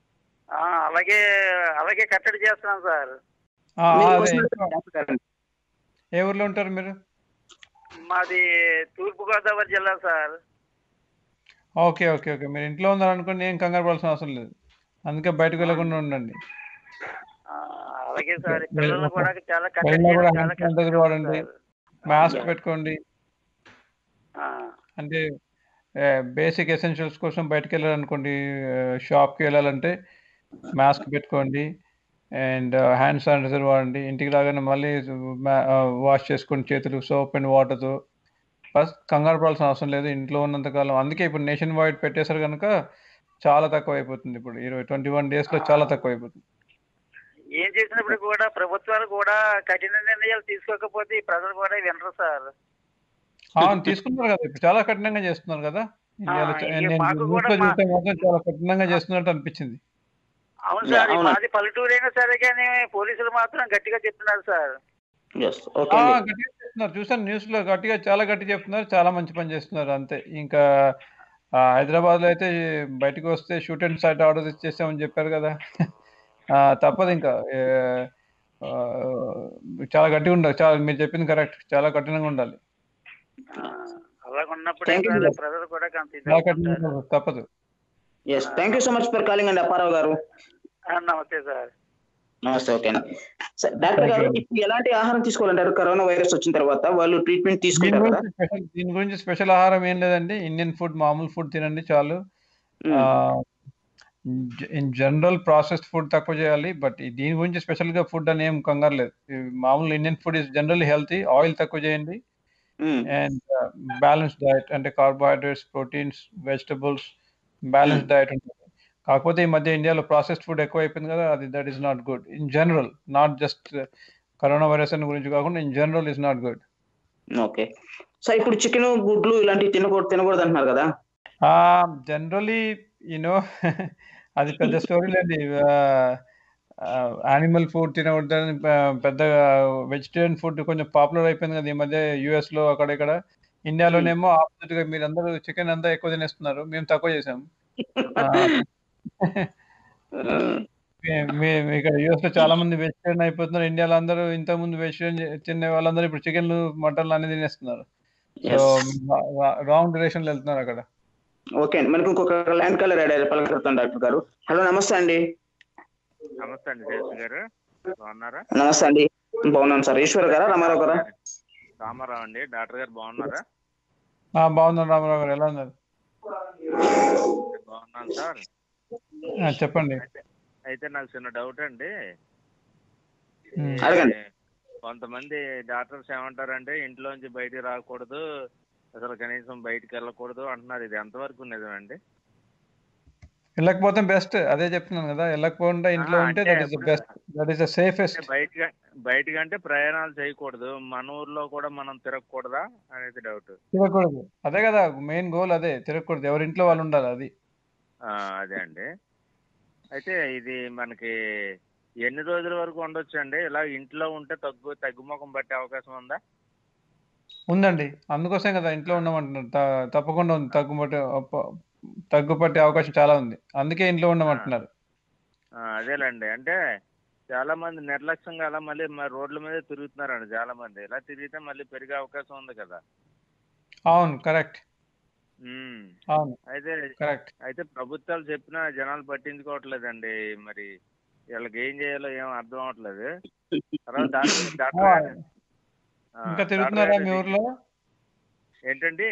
అలాగే కట్టడి చేస్తున్నాం సార్. ఏ ఊర్లో ఉంటారు మీరు? మాది తూర్పు గోదావరి జిల్లా సార్. ఓకే ఓకే ఓకే మీరు ఇంట్లో ఉన్నారనుకోండి ఏం కంగారు పడాల్సిన అవసరం లేదు, అందుకే బయటకు వెళ్ళకుండా ఉండండి. ఆ, అలాగే సార్. పిల్లలు కూడా చాలా వెళ్ళినా కూడా చాలా హ్యాండ్ శానిటైజర్ వాడండి, మాస్క్ పెట్టుకోండి. అంటే బేసిక్ ఎసెన్షియల్స్ కోసం బయటకు వెళ్ళాలనుకోండి, షాప్కి వెళ్ళాలంటే మాస్క్ పెట్టుకోండి అండ్ హ్యాండ్ శానిటైజర్ వాడండి. ఇంటికి రాగానే మళ్ళీ వాష్ చేసుకోండి చేతులు సోప్ అండ్ వాటర్తో. ఫస్ట్ కంగారు పడాల్సిన అవసరం లేదు ఇంట్లో ఉన్నంతకాలం. అందుకే ఇప్పుడు నేషన్ వైడ్ పెట్టేశారు కనుక చాలా తక్కువ అయిపోతుంది. ఇప్పుడు 21 డేస్లో చాలా తక్కువ అయిపోతుంది. ఏం చేసినప్పుడు కూడా ప్రభుత్వాలు కూడా కఠిన నిర్ణయాలు తీసుకోకపోతే ఈ ప్రజలు కూడా వినరు సార్. అవును తీసుకున్నారు కదా, ఇప్పుడు చాలా కఠినంగా చేస్తున్నారు కదా ఇండియాలో. నేను మాకు న్యూస్లో కూడా చూస్తే మాత్రం చాలా కఠినంగా చేస్తున్నట్టు అనిపించింది. అవును సార్, మాది పల్లెటూరు అయినా సరే కానీ పోలీసులు మాత్రం గట్టిగా చెప్తున్నారు సార్. గట్టిగా చెప్తున్నారు, చూసాను న్యూస్లో గట్టిగా, చాలా గట్టిగా చెప్తున్నారు, చాలా మంచి పని చేస్తున్నారు. అంతే. ఇంకా హైదరాబాద్లో అయితే బయటకు వస్తే షూట్ అండ్ సైట్ ఆర్డర్ ఇచ్చేసామని చెప్పారు కదా. తప్పదు ఇంకా. చాలా గట్టిగా ఉండాలి, చాలా మీరు చెప్పింది కరెక్ట్, చాలా కఠినంగా ఉండాలి. అలా ఉన్నప్పుడు ప్రజలు కూడా చాలా కఠినంగా తప్పదు. Thank you so much for calling అండి అప్పారావు గారు. నమస్తే సార్. నమస్తే. ఓకే అండి. డాక్టర్ గారు ఇప్పుడు ఎలాంటి ఆహారం తీసుకోవాలంటారు కరోనా వైరస్ వచ్చిన తర్వాత? వాళ్ళు ట్రీట్మెంట్ తీసుకుంటారు కదా? దీని గురించి స్పెషల్ ఆహారం ఏం లేదండి, ఇండియన్ ఫుడ్, మామూలు ఫుడ్ తినండి చాలు. ఇన్ జనరల్ ప్రాసెస్డ్ ఫుడ్ తక్కువ చేయాలి, బట్ దీని గురించి స్పెషల్ గా ఫుడ్ అని ఏం కంగారు లేదు. మామూలు Indian food is generally healthy. Oil తక్కువ చేయండి అండ్ బ్యాలెన్స్ డైట్, అంటే carbohydrates, proteins, vegetables, balance diet ఉంటుంది. కాకపోతే ఈ మధ్య ఇండియాలో ప్రాసెస్డ్ ఫుడ్ ఎక్కువ అయిపోయింది కదా, అది that is not good in general. Not just corona virus గురించి కాకుండా in general is not good. Okay. So ఇప్పుడు చికెన్, గుడ్లు ఇలాంటివి తినకూడదు అంటున్నారు కదా? జనరలీ యూనో అది పెద్ద స్టోరీ లేండి. యానిమల్ ఫుడ్ తినకూడదని పెద్దగా వెజిటేరియన్ ఫుడ్ కొంచెం పాపులర్ అయిపోయింది కదా ఈ మధ్య యుఎస్లో అక్కడ ఇక్కడ. ఇండియాలోనేమో ఆపోజిట్ గా మీరందరూ చికెన్ అంతా ఎక్కువ తినేస్తున్నారు, మేము తక్కువ చేసాం. ఇక్కడ యుఎస్ లో చాలా మంది వెజిటేరియన్ అయిపోతున్నారు, ఇండియాలో అందరూ ఇంతకుముందు వెజిటేరియన్ తినే వాళ్ళందరూ ఇప్పుడు చికెన్లు, మటన్లు అన్ని తినేస్తున్నారు. సో రాంగ్ డైరెక్షన్ లో వెళ్తున్నారు అక్కడ. ఓకే అండి. మనకి ఇంకొక ల్యాండ్ కలర్ పలకరుతాం డాక్టర్ గారు. హలో, నమస్తే అండి. నమస్తే అండి జయశ్రీ గారు, బాగున్నారా? నమస్తే అండి, బాగున్నాను సార్. ఈశ్వర్ గారా, రామారావు గారా? రామారావు అండి. డాక్టర్ గారు బాగున్నారా? బాగున్నాను రామారావు గారు, ఎలా ఉన్నారు? బాగున్నాను సార్. చెప్పండి. అయితే నాకు చిన్న డౌట్ అండి. కొంతమంది డాక్టర్స్ ఏమంటారంటే ఇంట్లోంచి బయటికి రాకూడదు, అసలు కనీసం బయటికి వెళ్ళకూడదు అంటున్నారు. ఇది ఎంతవరకు నిజమండి? వెళ్ళకపోతే బెస్ట్, అదే చెప్తున్నాను కదా. వెళ్ళకపోకుండా ఇంట్లో ఉంటే that is the best, that is the safest. బయటకంటే ప్రయాణాలు చేయకూడదు, మన ఊర్లో కూడా మనం తిరగకూడదా అనేది డౌట్. తిరగకూడదు, అదే కదా మెయిన్ గోల్, అదే తిరగకూడదు, ఎవరింట్లో వాళ్ళు ఉండాలి, అది. అదే అండి. అయితే ఇది మనకి ఎన్ని రోజుల వరకు ఉండొచ్చు అండి ఇలా ఇంట్లో ఉంటే? తగ్గుముఖం పట్టే అవకాశం ఉందా? ఉందండి, అందుకోసం కదా ఇంట్లో ఉండమంటున్నారు. తప్పకుండా ఉంది, తగ్గుపట్టే అవకాశం చాలా ఉంది, అందుకే ఇంట్లో ఉండమంటున్నారు. అదేలేండి. అంటే చాలా మంది నిర్లక్ష్యంగా అలా మళ్ళీ రోడ్ల మీద తిరుగుతున్నారండి చాలా మంది. ఇలా తిరిగితే మళ్ళీ పెరిగే అవకాశం ఉంది కదా? అవును, కరెక్ట్. అవును, అయితే కరెక్ట్. అయితే ప్రభుత్వాలు చెప్పినా జనాలు పట్టించుకోవట్లేదండి. మరి వీళ్ళకి ఏం చేయాలో ఏం అర్థం అవట్లేదు. తర్వాత ఇంకా తిరుగుతున్నారా మీ ఊర్లో? ఏంటండి?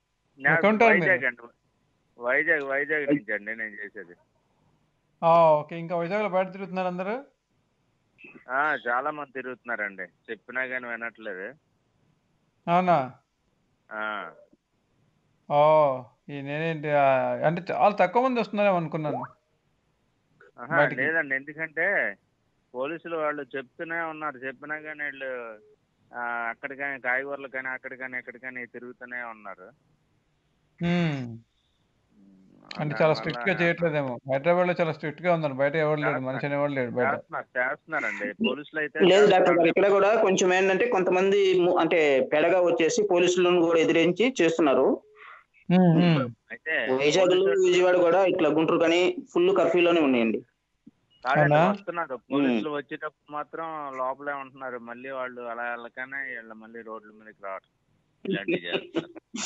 వైజాగ్ నుంచి అండి నేను చేసేది. ఓకే, ఇంకా వైజాగ్ లో బయట తిరుగుతున్నారు అందరూ? చాలా మంది తిరుగుతున్నారండి, చెప్పినా కానీ వినట్లేదు. అవునా? నేనేంటి అంటే చాలా తక్కువ మంది వస్తున్నారేమో అనుకున్నాను. లేదండి, ఎందుకంటే పోలీసులు వాళ్ళు చెప్తూనే ఉన్నారు, చెప్పినా కానీ వీళ్ళు అక్కడికని కాయగూరలు కానీ అక్కడికని ఎక్కడికని తిరుగుతూనే ఉన్నారు. అంటే చాలా స్ట్రిక్ట్ గా చేయట్లేదేమో. హైదరాబాద్ లో చాలా స్ట్రిక్ట్ గా ఉన్నారు, బయట ఎవరు లేడు, మనిషి అనేవాడు లేడు బయట. చేస్తున్నారండి పోలీసులు అయితే. లేదు డాక్టర్ గారు, ఇక్కడ కూడా కొంచెం ఏంటంటే కొంతమంది అంటే పెడగా వచ్చేసి పోలీసులను కూడా ఎదిరించి చేస్తున్నారు. అయితే వైజాగ్, విజయవాడ కూడా ఇట్లా గుంటూరు కానీ ఫుల్ కర్ఫ్యూలోనే ఉన్నాయండి. వస్తున్నారు పోలీసులు, వచ్చేటప్పుడు మాత్రం లోపలే ఉంటున్నారు. మళ్ళీ వాళ్ళు అలా వెళ్ళకనే వీళ్ళు మళ్ళీ రోడ్ల మీదకి రావడం. ఇలాంటివి చేస్తారు.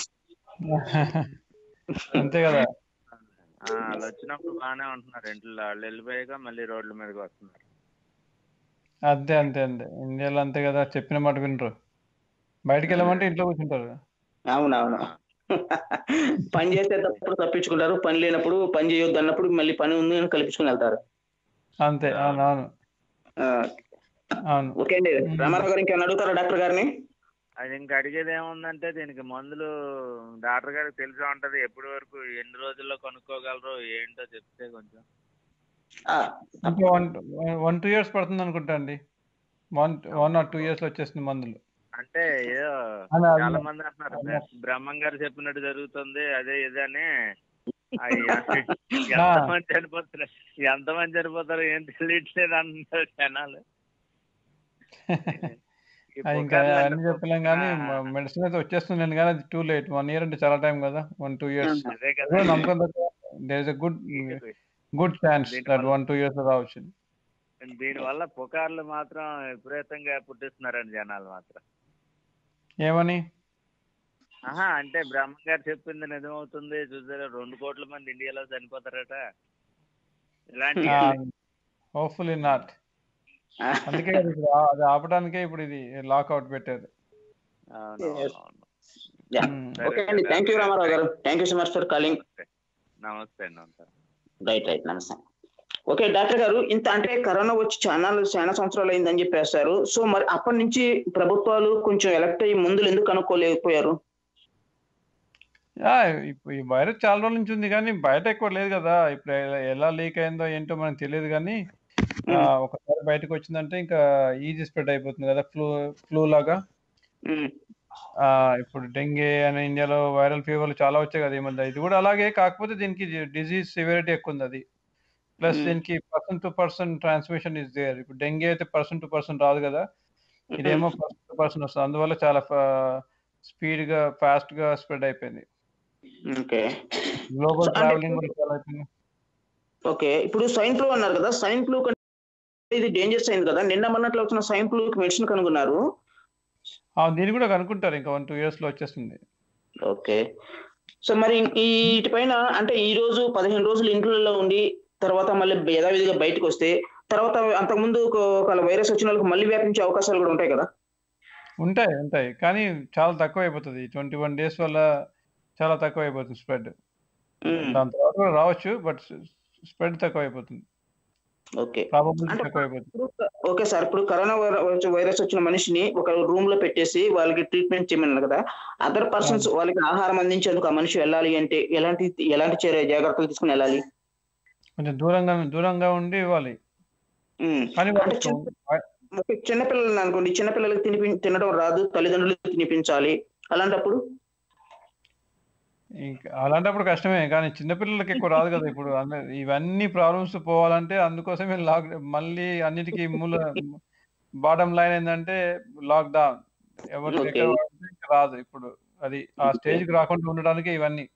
అంతే కదా. వాళ్ళు వచ్చినప్పుడు బాగానే ఉంటున్నారు ఇంట్లో, వాళ్ళు వెళ్ళిపోయాక మళ్ళీ రోడ్ల మీదకి వస్తున్నారు. అంతే అంతే అంతే ఇండియాలో అంతే కదా, చెప్పిన మాట వినరు. బయటికి వెళ్ళమంటే ఇంట్లో కూర్చుంటారు. అవునవును. పని చేసేటప్పుడు తప్పించుకుంటారు, పని లేనప్పుడు పని చేయొద్దు అన్నప్పుడు మళ్ళీ పని ఉంది అని కల్పించుకుని వెళ్తారు. అంతే. అవునవును. ఆ, అవును. ఓకే అండి. రామారావు గారు ఇంకేమైనా అడుగుతారా డాక్టర్ గారిని? అది ఇంకా అడిగేది ఏముందంటే, దీనికి మందులు డాక్టర్ గారికి తెలిసి ఉంటది, ఎప్పటి వరకు ఎన్ని రోజుల్లో కొనుక్కోగలరు ఏంటో చెప్తే కొంచెం. ఆ, ఇంకా 1-2 years పడుతుంది అనుకుంటా అండి. 1 or 2 years లో వచ్చేస్తుంది మందులు. అంటే ఏదో అలా చాలా మంది అంటున్నారు బ్రహ్మం గారు చెప్పినట్టు జరుగుతుంది అదే ఇదని. ఎంతమంది చనిపోతారు, ఎంతమంది చనిపోతారు ఏం తెలియట్లేదు అంటారు జనాలు. ఇంకా అన్ని చెప్పలేం కానీ మెడిసిన్ అయితే వచ్చేస్తుందండి, కానీ అది టూ లేట్. 1 year అంటే చాలా టైం కదా. 1-2 years అదే కదా, నమ్మకం there is a good chance that 1-2 years లో రావచ్చు. దీనివల్ల పుకార్లు మాత్రం విపరీతంగా పుట్టిస్తున్నారండి జనాలు మాత్రం. ఏమని? అంటే బ్రహ్మం గారు చెప్పింది నిజమవుతుంది, చూసారా 2 కోట్ల మంది ఇండియాలో చనిపోతారట ఇలాంటి. Hopefully not. అందుకే అది ఆపడానికే ఇప్పుడు ఇది లాక్అవుట్ పెట్టారు. ఓకే అండి, థ్యాంక్ యూ రామారావు గారు, thank you so much for calling. నమస్తే అండి. రైట్ నమస్తే. ఓకే డాక్టర్ గారు, ఇంత అంటే కరోనా వచ్చి చాలా సంవత్సరాలు అయిందని చెప్పేస్తారు. సో మరి అప్పటి నుంచి ప్రభుత్వాలు కొంచెం ఎలక్ట్ అయ్యి మందులు ఎందుకు కనుక్కోలేకపోయారు? ఇప్పుడు ఈ వైరస్ చాలా రోజుల నుంచి ఉంది కానీ బయట ఎక్కువ లేదు కదా. ఇప్పుడు ఎలా లీక్ అయిందో ఏంటో మనకు తెలియదు కానీ ఒకసారి బయటకు వచ్చిందంటే ఇంకా ఈజీ స్ప్రెడ్ అయిపోతుంది కదా, ఫ్లూ లాగా. ఇప్పుడు డెంగీ అని ఇండియాలో వైరల్ ఫీవర్లు చాలా వచ్చాయి కదా ఈ మధ్య. ఇది కూడా అలాగే, కాకపోతే దీనికి డిజీజ్ సివియారిటీ ఎక్కువ ఉంది. అది ప్లస్ దీనికి person to person transmission is there. ఇప్పుడు డెంగీ అయితే పర్సన్ టు పర్సన్ రాదు కదా, ఇదేమో పర్సన్ టు పర్సన్ వస్తుంది. అందువల్ల చాలా స్పీడ్ గా ఫాస్ట్ గా స్ప్రెడ్ అయిపోయింది. గ్లోబల్ ట్రావెలింగ్ కూడా చాలా అయిపోయింది. ఓకే, ఇప్పుడు స్వైన్ ఫ్లూ అన్నారు కదా, స్వైన్ ఫ్లూ ఇది డేంజరస్ అయింది కదా. నిన్న మొన్నట్లో వచ్చిన స్వైన్ ఫ్లూ మెడిసిన్ కనుగొన్నారు. దీన్ని కూడా కనుక్కుంటారు, ఇంకా 1-2 years లో వచ్చేస్తుంది. ఓకే, సో మరి వీటిపైన అంటే ఈ రోజు 15 రోజులు ఇంట్లో ఉండి తర్వాత మళ్ళీ యథావిధిగా బయటకు వస్తే తర్వాత అంతకుముందు ఒక వైరస్ వచ్చిన వాళ్ళకి మళ్ళీ వ్యాపించే అవకాశాలు కూడా ఉంటాయి కదా? ఉంటాయి కానీ చాలా తక్కువ అయిపోతుంది. 21 days వల్ల చాలా తక్కువ అయిపోతుంది స్ప్రెడ్. దాని తర్వాత కూడా రావచ్చు, బట్ స్ప్రెడ్ తక్కువ అయిపోతుంది. ఓకే, ప్రాబబిలిటీ తక్కువ అయిపోతుంది. ఓకే సార్, ఇప్పుడు కరోనా వైరస్ వచ్చిన మనిషిని ఒక రూమ్ లో పెట్టేసి వాళ్ళకి ట్రీట్మెంట్ చేయమన్నారు కదా. అదర్ పర్సన్స్ వాళ్ళకి ఆహారం అందించేందుకు ఆ మనిషి వెళ్ళాలి అంటే ఎలాంటి జాగ్రత్తలు తీసుకుని వెళ్ళాలి? కొంచెం దూరంగా ఉండి ఇవ్వాలి. కానీ చిన్నపిల్లలు అనుకోండి, చిన్నపిల్లలకి తినడం రాదు, తల్లిదండ్రులకు తినిపించాలి. అలాంటప్పుడు కష్టమే, కానీ చిన్నపిల్లలకి ఎక్కువ రాదు కదా. ఇప్పుడు ఇవన్నీ ప్రాబ్లమ్స్ పోవాలంటే అందుకోసమే మళ్ళీ అన్నిటికీ బాటమ్ లైన్ ఏంటంటే లాక్డౌన్. ఎవరు రాదు ఇప్పుడు, అది ఆ స్టేజ్కి రాకుండా ఉండడానికి ఇవన్నీ.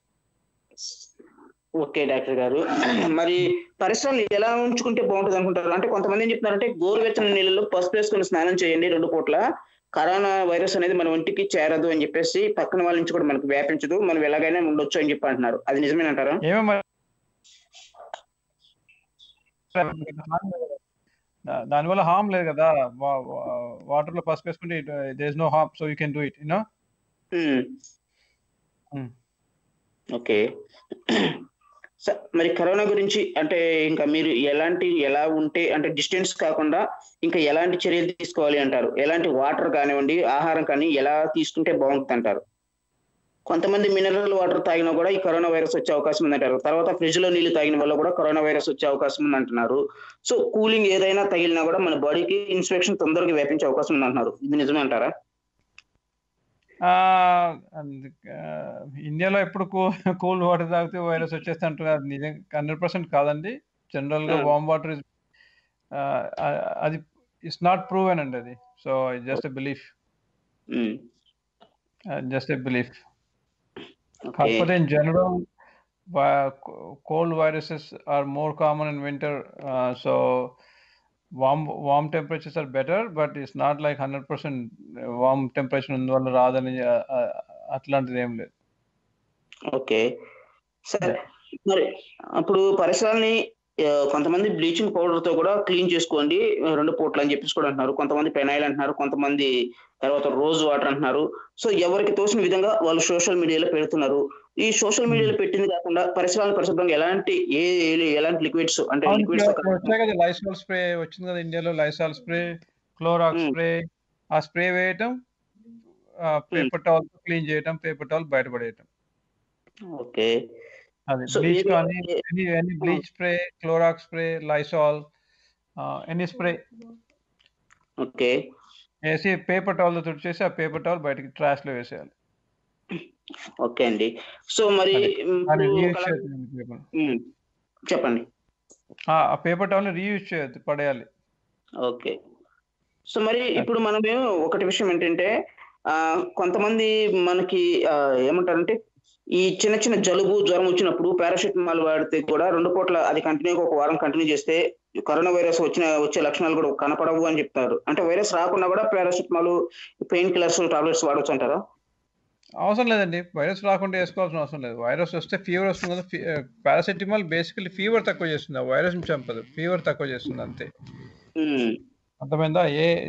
ఓకే డాక్టర్ గారు, మరి పరిసరాలు ఎలా ఉంచుకుంటే బాగుంటుంది అనుకుంటారు? అంటే కొంతమంది ఏం చెప్తున్నారంటే గోరువెచ్చని నీళ్ళలో పసుపు వేసుకుని స్నానం చేయండి 2 పూట్ల, కరోనా వైరస్ అనేది మన ఒంటికి చేరదు అని చెప్పేసి, పక్కన వాళ్ళ నుంచి కూడా మనకు వ్యాపించదు, మనం ఎలాగైనా ఉండొచ్చు అని చెప్పి అంటున్నారు. అది నిజమేనంటారా? దానివల్ల హార్మ్ లేదు కదా. వాటర్ లో పసుపు వేసుకుంటే there is no harm, so you can do it. Okay, మరి కరోనా గురించి అంటే ఇంకా మీరు ఎలా ఉంటే అంటే డిస్టెన్స్ కాకుండా ఇంకా ఎలాంటి చర్యలు తీసుకోవాలి అంటారు? ఎలాంటి వాటర్ కానివ్వండి, ఆహారం కానీ ఎలా తీసుకుంటే బాగుంటుంది అంటారు? కొంతమంది మినరల్ వాటర్ తాగినా కూడా ఈ కరోనా వైరస్ వచ్చే అవకాశం ఉంది అంటారు. తర్వాత ఫ్రిడ్జ్ లో నీళ్లు తాగిన వల్ల కూడా కరోనా వైరస్ వచ్చే అవకాశం ఉంది అంటున్నారు. సో కూలింగ్ ఏదైనా తగిలినా కూడా మన బాడీకి ఇన్ఫెక్షన్ తొందరగా వ్యాపించే అవకాశం ఉంది అంటున్నారు. ఇది నిజమే అంటారా? ఇండియాలో ఎప్పుడు కూల్ వాటర్ తాగితే వైరస్ వచ్చేస్తే అంటున్నారు. నిజం 100% కాదండి. జనరల్ గా వామ్ వాటర్ అది ఇట్స్ నాట్ ప్రూవెన్ అండి అది. So just a belief. కాకపోతే in general cold viruses are more common in winter, so warm temperatures are better, but it's not like 100% warm temperature ఉన్నందువల్ల రాదని అట్లాంటిది ఏం లేదు. ఓకే. సరే. మరి అప్పుడు పరిసరాల్ని కొంతమంది బ్లీచింగ్ పౌడర్‌తో కూడా క్లీన్ చేసుకోండి 2 పూటలు అని చెప్పేసి కూడా అంటున్నారు. కొంతమంది పెనైల్ అంటున్నారు. కొంతమంది తర్వాత రోజ్ వాటర్ అంటున్నారు. సో, ఎవరికి తోచిన విధంగా వాళ్ళు సోషల్ మీడియాలో పెడుతున్నారు. ఈ సోషల్ మీడియాలో పెట్టింది కాకుండా పరిసరాలను పరిశుభ్రంగా ఎలాంటి లిక్విడ్స్ అంటే అవును. ఇప్పుడు లిక్విడ్స్ ఇప్పుడు వచ్చాయి కదా, లైసాల్ స్ప్రే వచ్చింది కదా ఇండియాలో, లైసాల్ స్ప్రే, క్లోరాక్స్ స్ప్రే. ఆ స్ప్రే వేయటం, పేపర్ టవల్ క్లీన్ చేయటం, పేపర్ టవల్ బయటపడేయటం. ఓకే. అది సో, బ్లీచ్ ఏది కానీ any bleach spray, Clorox spray, Lysol, any spray okay. వేసి పేపర్ టవల్‌తో తుడిచేసి ఆ పేపర్ టవల్ బయటికి ట్రాష్‌లో వేసేయాలి. ఓకే అండి. సో, మరి దాన్ని ఇప్పుడు రీయూజ్ చేయొద్దు పేపర్. చెప్పండి. ఆ పేపర్ టవల్‌ని రీయూజ్ చేయొద్దు, పడేయాలి. ఓకే. సో, మరి ఇప్పుడు మనము ఒకటి విషయం ఏంటంటే కొంతమంది మనకి ఏమంటారంటే ఈ చిన్న చిన్న జలుబు, జ్వరం వచ్చినప్పుడు పారాసిటమాల్ వాడితే కూడా 2 పూట్ల అది కంటిన్యూగా ఒక వారం కంటిన్యూ చేస్తే కరోనా వైరస్ వచ్చే లక్షణాలు కూడా కనపడవు అని చెప్తారు. అంటే వైరస్ రాకున్నా కూడా పారాసిటమాల్, పెయిన్ కిల్లర్స్, టాబ్లెట్స్ వాడొచ్చు అంటారా? అవసరం లేదండి. వైరస్ రాకుండా వేసుకోవాల్సిన అవసరం లేదు. వైరస్ వస్తే ఫీవర్ వస్తుంది కదా, పారాసిటమాల్ బేసికల్లీ ఫీవర్ తక్కువ చేస్తుంది, వైరస్ని చంపదు, ఫీవర్ తక్కువ చేస్తుంది అంతే. అర్థమైందా?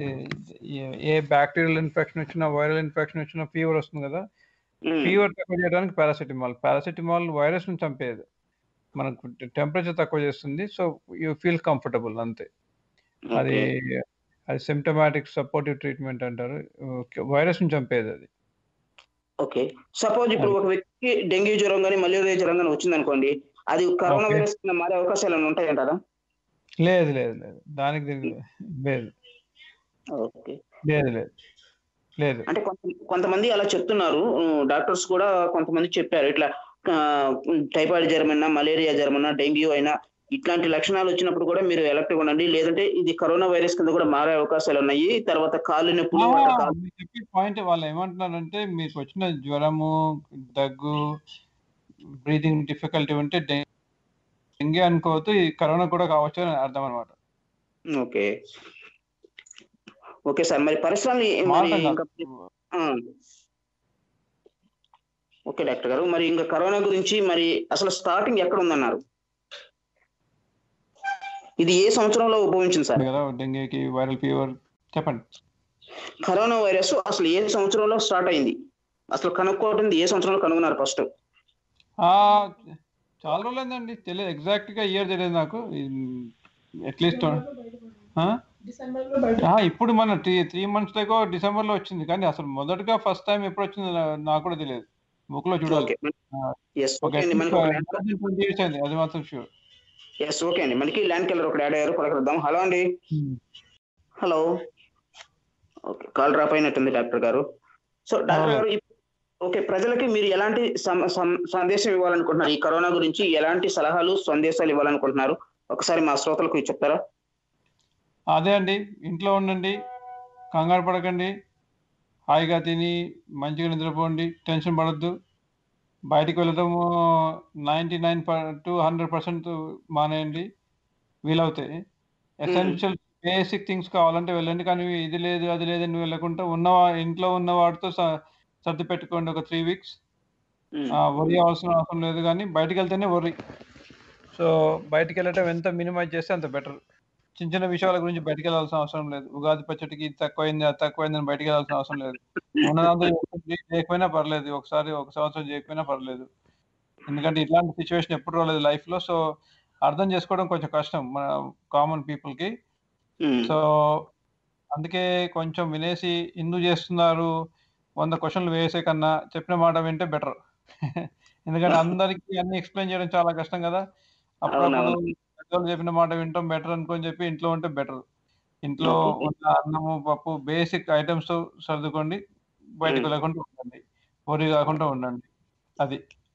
ఏ బ్యాక్టీరియల్ ఇన్ఫెక్షన్ వచ్చినా, వైరల్ ఇన్ఫెక్షన్ వచ్చినా ఫీవర్ వస్తుంది కదా, ఫీవర్ తక్కువ చేయడానికి పారాసిటమాల్ వైరస్ ని చంపేది, మనకు టెంపరేచర్ తక్కువ చేస్తుంది. సో యూ ఫీల్ కంఫర్టబుల్ అంతే. అది సిమ్టమాటిక్ సపోర్టివ్ ట్రీట్మెంట్ అంటారు. వైరస్ ని చంపేది అది. ఓకే. సపోజ్ ఇప్పుడు ఒక వ్యక్తికి డెంగ్యూ జ్వరం గానీ, మలేరియా జ్వరం గానీ వచ్చిందనుకోండి, అది కరోనా వైరస్ కింద మారే అవకాశాలు ఏమైనా ఉంటాయంటారా? లేదు, దానికి లేదు. ఓకే. లేదు. అంటే కొంతమంది అలా చెప్తున్నారు. డాక్టర్స్ కూడా కొంతమంది చెప్పారు. ఇట్లా టైఫాయిడ్ జ్వరం అయినా, మలేరియా జ్వరం అయినా, డెంగ్యూ అయినా ఇట్లాంటి లక్షణాలు వచ్చినప్పుడు కూడా మీరు ఎలర్ట్‌గా ఉండండి. లేదంటే ఇది కరోనా వైరస్ కింద కూడా మారే అవకాశాలు ఉన్నాయి. తర్వాత కాళ్ళు నొప్పులు మీరు చెప్పే పాయింట్ వాళ్ళు ఏమంటున్నారంటే, మీకు వచ్చిన జ్వరము, దగ్గు, బ్రీతింగ్ డిఫికల్టీ ఉంటే డెంగ్యూ అనుకోవద్దు, ఈ కరోనా కూడా కావచ్చు అని అర్థం అనమాట. Okay sir. మరి పరిసరాల్ని ఓకే డాక్టర్ గారు. మరి ఇంకా కరోనా గురించి మరి అసలు స్టార్టింగ్ ఎక్కడ ఉందన్నారు? ఇది ఏ సంవత్సరంలో ఉద్భవించింది సార్? డెంగ్యూకి వైరల్ ఫీవర్ చెప్పండి. కరోనా వైరస్ అసలు ఏ సంవత్సరంలో స్టార్ట్ అయింది? అసలు కనుక్కోవడం ఏ సంవత్సరంలో కనుగొన్నారు ఫస్ట్? చాలా రోజులైందండి, తెలియదు ఎగ్జాక్ట్ గా ఇయర్ తెలియదు నాకు. అట్లీస్ట్ ఇప్పుడు మన 3 months దగ్గర డిసెంబర్ లో వచ్చింది, కానీ అసలు మొదటగా ఫస్ట్ టైం ఎప్పుడు వచ్చింది నాకు కూడా తెలియదు. బుక్ లో చూడాలి. అది మాత్రం షూర్. ఓకే అండి. మనకి ల్యాండ్ కిల్లర్ ఒకటి యాడ్ అయ్యారు, పలకరిద్దాం. హలో అండి. హలో. ఓకే, కాల్ డ్రాప్ అయినట్టుంది డాక్టర్ గారు. సో డాక్టర్ గారు, ఓకే, ప్రజలకి మీరు ఎలాంటి సందేశం ఇవ్వాలనుకుంటున్నారు? ఈ కరోనా గురించి ఎలాంటి సలహాలు, సందేశాలు ఇవ్వాలనుకుంటున్నారు? ఒకసారి మా శ్రోతలకు చెప్తారా? అదే అండి, ఇంట్లో ఉండండి, కంగారు పడకండి, హాయిగా తిని మంచిగా నిద్రపోండి, టెన్షన్ పడద్దు. బయటికి వెళ్ళడం 99 to 100% మానేయండి వీలవుతాయి. ఎసెన్షియల్ బేసిక్ థింగ్స్ కావాలంటే వెళ్ళండి, కానీ ఇది లేదు అది లేదని వెళ్ళకుండా ఇంట్లో ఉన్న వాటితో సర్ది పెట్టుకోండి ఒక 3 weeks. వరి అవసరం లేదు, కానీ బయటికి వెళ్తేనే వరి. సో బయటికి వెళ్ళటం ఎంత మినిమైజ్ చేస్తే అంత బెటర్. చిన్న విషయాల గురించి బయటికి వెళ్ళాల్సిన అవసరం లేదు. ఉగాది పచ్చడికి ఇది తక్కువైంది, అది తక్కువైంది అని బయటికి వెళ్ళాల్సిన అవసరం లేదు. ఉన్నదాంతో చేయకపోయినా పర్లేదు, ఒక సంవత్సరం చేయకపోయినా పర్లేదు. ఎందుకంటే ఇట్లాంటి సిచ్యువేషన్ ఎప్పుడు రాలేదు లైఫ్ లో. సో అర్థం చేసుకోవడం కొంచెం కష్టం మన కామన్ పీపుల్ కి. సో అందుకే కొంచెం వినేసి ఎందుకు చేస్తున్నారు 100 questions వేసే కన్నా చెప్పిన మాట వింటే బెటర్. ఎందుకంటే అందరికి అన్ని ఎక్స్ప్లెయిన్ చేయడం చాలా కష్టం కదా. అప్పుడప్పుడు పెద్దవాళ్ళు చెప్పిన మాట వింటాం బెటర్ అనుకొని చెప్పి ఇంట్లో ఉంటే బెటర్. ఇంట్లో ఉన్న అన్నము, పప్పు, బేసిక్ ఐటమ్స్ సర్దుకోండి, బయటకు వెళ్ళకుండా ఉండండి, వరి కాకుండా ఉండండి. అది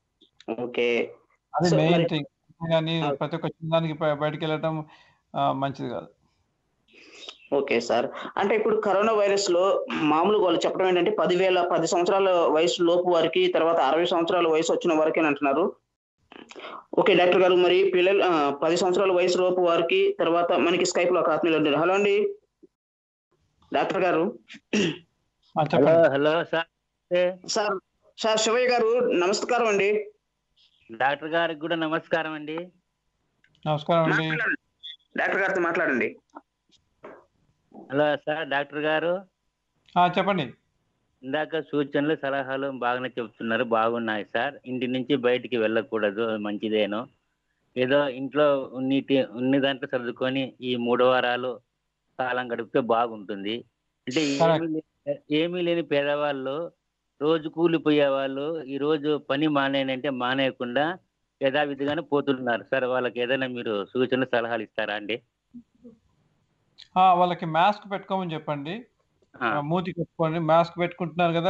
మెయిన్ థింగ్. కానీ ప్రతి ఒక్క చిన్నదానికి బయటకు వెళ్ళటం మంచిది కాదు. Okay sir. అంటే ఇప్పుడు కరోనా వైరస్ లో మామూలుగా వాళ్ళు చెప్పడం ఏంటంటే 10 సంవత్సరాల వయసు లోపు వారికి, తర్వాత 60 సంవత్సరాల వయసు వచ్చిన వారికి అని అంటున్నారు. ఓకే డాక్టర్ గారు, మరి పిల్లలు 10 సంవత్సరాల వయసు లోపు వారికి, తర్వాత మనకి స్కైప్ లో ఒక ఆత్మీయులు ఉంటారు. హలో అండి డాక్టర్ గారు. Hello sir. సార్ శివయ్య గారు నమస్కారం అండి. డాక్టర్ గారికి కూడా నమస్కారం అండి. నమస్కారం అండి. డాక్టర్ గారితో మాట్లాడండి. హలో సార్, డాక్టర్ గారు చెప్పండి. ఇందాక సూచనలు సలహాలు బాగానే చెప్తున్నారు, బాగున్నాయి సార్. ఇంటి నుంచి బయటికి వెళ్ళకూడదు, మంచిదేను. ఏదో ఇంట్లో ఉన్ని దాంట్లో సర్దుకొని ఈ 3 వారాలు కాలం గడిపితే బాగుంటుంది. అంటే ఏమీ లేని పేదవాళ్ళు, రోజు కూలిపోయే వాళ్ళు ఈ రోజు పని మానేనంటే మానేయకుండా యథావిధిగానే పోతున్నారు సార్. వాళ్ళకి ఏదైనా మీరు సూచనలు సలహాలు ఇస్తారా అండి? వాళ్ళకి మాస్క్ పెట్టుకోమని చెప్పండి. మూతి కట్టుకోండి. మాస్క్ పెట్టుకుంటున్నారు కదా,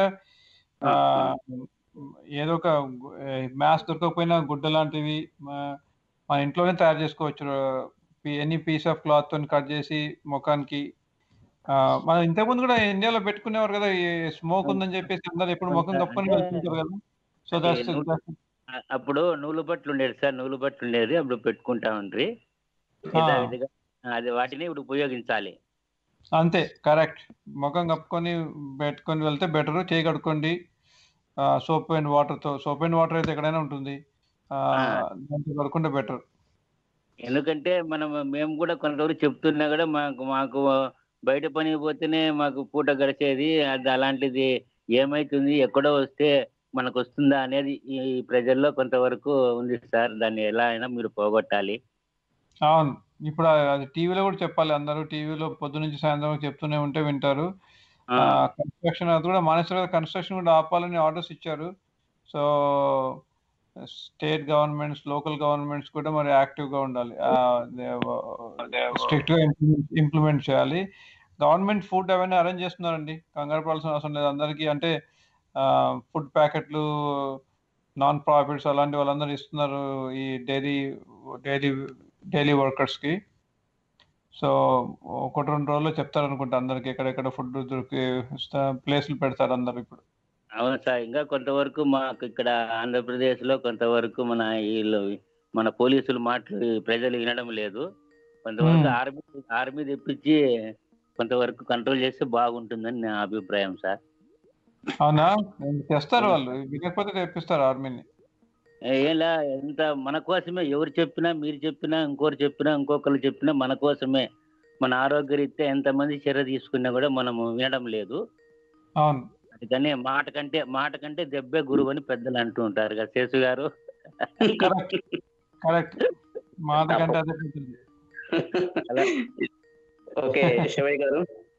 ఏదో ఒక మాస్క్ దొరకకపోయినా గుడ్డ లాంటివి మన ఇంట్లోనే తయారు చేసుకోవచ్చు. ఎనీ పీస్ ఆఫ్ క్లాత్ తో కట్ చేసి ముఖానికి. మనం ఇంతకుముందు కూడా ఇండియాలో పెట్టుకునేవారు కదా, ఈ స్మోక్ ఉందని చెప్పేసి అందరు ఎప్పుడు ముఖం కప్పుకొని వెళ్తుంటారు కదా. సో అప్పుడు నూలు బట్టలు ఉండేది సార్, నూలు బట్టలు ఉండేది, అప్పుడు పెట్టుకుంటా ఉండ్రి. అది వాటిని ఇప్పుడు ఉపయోగించాలి. అంతే, కరెక్ట్. ముఖం కప్పుకొని పెట్టుకొని వెళ్తే బెటర్. చేయి కడుక్కోండి సోప్ అండ్ వాటర్ తో. సోప్ అండ్ వాటర్ అయితే ఎక్కడైనా ఉంటుంది, దాంట్లో కడుక్కుంటే బెటర్. ఎందుకంటే మేము కూడా కొంతవరకు చెప్తున్నా కూడా మాకు బయట పని పోతేనే మాకు పూట గడిచేది. అది అలాంటిది ఏమైతుంది, ఎక్కడో వస్తే మనకు వస్తుందా అనేది ఈ ప్రజల్లో కొంతవరకు ఉంది సార్. దాన్ని ఎలా అయినా మీరు పోగొట్టాలి. అవును, ఇప్పుడు అది టీవీలో కూడా చెప్పాలి. అందరూ టీవీలో పొద్దు నుంచి సాయంత్రం చెప్తూనే ఉంటే వింటారు. కన్స్ట్రక్షన్ అది కూడా మానేస్తారు కదా, కన్స్ట్రక్షన్ కూడా ఆపాలని ఆర్డర్స్ ఇచ్చారు. So state governments, local governments కూడా మరి యాక్టివ్ గా ఉండాలి, స్ట్రిక్ట్ గా ఇంప్లిమెంట్ చేయాలి. గవర్నమెంట్ ఫుడ్ అవన్నీ అరేంజ్ చేస్తున్నారండి, కంగారు పడాల్సిన అవసరం లేదు అందరికీ. అంటే ఫుడ్ ప్యాకెట్లు నాన్ ప్రాఫిట్స్ అలాంటి వాళ్ళందరూ ఇస్తున్నారు ఈ డైలీ వర్కర్స్ కి. సో 1-2 రోజుల్లో చెప్తారు అనుకుంటా అందరికి ఎక్కడెక్కడ ఫుడ్ దొరికి ప్లేస్లు పెడతారు అందరు ఇప్పుడు. అవును సార్, ఇంకా కొంతవరకు మాకు ఇక్కడ ఆంధ్రప్రదేశ్ లో కొంతవరకు మన పోలీసులు మాటలు ప్రజలు వినడం లేదు. కొంతవరకు ఆర్మీ తెప్పించి కొంతవరకు కంట్రోల్ చేస్తే బాగుంటుందని నా అభిప్రాయం సార్. అవునా, తెస్తారు వాళ్ళు, వినకపోతే తెప్పిస్తారు ఆర్మీని. ఎలా ఎంత మన కోసమే, ఎవరు చెప్పినా, మీరు చెప్పినా, ఇంకొకరు చెప్పినా, ఇంకొకరు చెప్పినా మన కోసమే. మన ఆరోగ్య రీత్యా ఎంతమంది చర్య తీసుకున్నా కూడా మనము వినడం లేదు. అవును, అందుకని మాట కంటే దెబ్బే గురువు అని పెద్దలు అంటూ ఉంటారు కదా శేషు గారు. కరెక్ట్, మాట కంటే అదే. ఓకే శివయ్య గారు,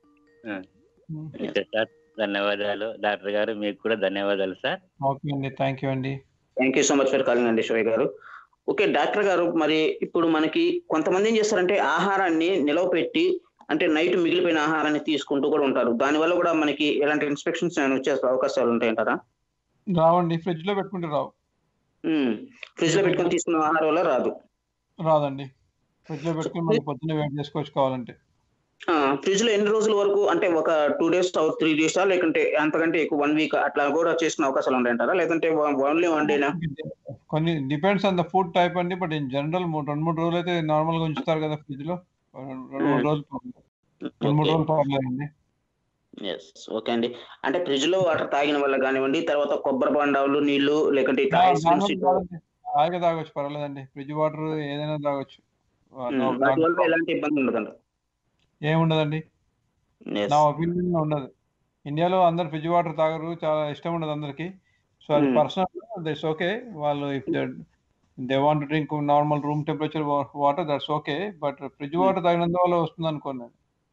సార్ ధన్యవాదాలు. డాక్టర్ గారు మీకు కూడా ధన్యవాదాలు సార్. ఓకే అండి, థ్యాంక్ యూ అండి. Thank you so much for calling అండి శివయ్య గారు. ఓకే డాక్టర్ గారు, మరి ఇప్పుడు మనకి కొంతమంది ఏం చేస్తారంటే ఆహారాన్ని నిలవ పెట్టి, అంటే నైట్ మిగిలిపోయిన ఆహారాన్ని తీసుకుంటూ కూడా ఉంటారు. దానివల్ల కూడా మనకి ఎలాంటి ఇన్స్పెక్షన్స్ వచ్చే అవకాశాలు ఉంటాయంటారా? రావండి, ఫ్రిడ్జ్ లో పెట్టుకుంటే రావు. ఫ్రిడ్జ్ లో పెట్టుకుని తీసుకున్న ఆహారం వల్ల రాదండి. ఫ్రిడ్జ్ లో పెట్టుకుని మనం పొద్దున్నే వేడి చేసుకోవచ్చు కావాలంటే. ఫ్రిడ్జ్ లో ఎన్ని రోజుల వరకు, అంటే ఒక 2 days 3 days లేకుంటే అంతకంటే ఎక్కువ 1 week అట్లా కూడా చేసుకునే అవకాశాలు ఉంటాయంటారా, లేదంటే ఓన్లీ 1 day? కొన్ని depends on the food type అండి. బట్ ఇన్ జనరల్ 2-3 రోజులు అయితే నార్మల్ గా ఉంచుతారు కదా ఫ్రిడ్జ్ లో. 2-3 రోజులు పర్లేదండి. ఓకే అండి. అంటే ఫ్రిడ్జ్ లో వాటర్ తాగిన వల్ల కానివ్వండి, తర్వాత కొబ్బరి బొండాలు, నీళ్లు, లేకుంటే హాయిగా తాగొచ్చు, పర్లేదండి. ఫ్రిడ్జ్ వాటర్ ఏదైనా తాగొచ్చు, ఎలాంటి ఇబ్బంది ఉండదండి. ఏముండదండి, నా ఒపీనియన్ ఉండదు. ఇండియాలో అందరు ఫ్రిడ్జ్ వాటర్ తాగరు, చాలా ఇష్టం ఉండదు అందరికి. సో అది పర్సనల్, దట్స్ ఓకే. వాళ్ళు if they want to drink normal room temperature water, that's okay. But fridge water తాగినందువల్ల వస్తుంది అనుకోండి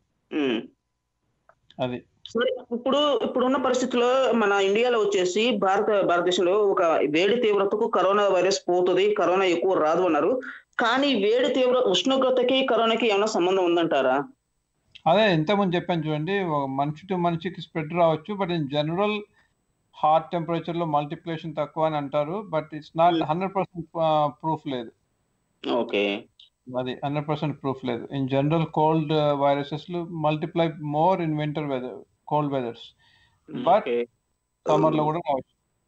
అది. ఇప్పుడున్న పరిస్థితుల్లో మన ఇండియాలో వచ్చేసి భారతదేశంలో ఒక వేడి తీవ్రతకు కరోనా వైరస్ పోతుంది, కరోనా ఎక్కువ రాదు అన్నారు. కానీ వేడి తీవ్ర ఉష్ణోగ్రతకి కరోనాకి ఏమైనా సంబంధం ఉందంటారా? అదే ఇంతకుముందు చెప్పాను చూడండి, మనిషి టు మనిషికి స్ప్రెడ్ రావచ్చు. But in general hot temperature లో మల్టిప్లికేషన్ తక్కువ అని అంటారు. బట్ ఇట్స్ నాట్ 100% ప్రూఫ్ లేదు. ఓకే, అది 100% ప్రూఫ్ లేదు. In general cold viruses multiply more in winter weather, cold weathers. But summer లో కూడా రావచ్చు.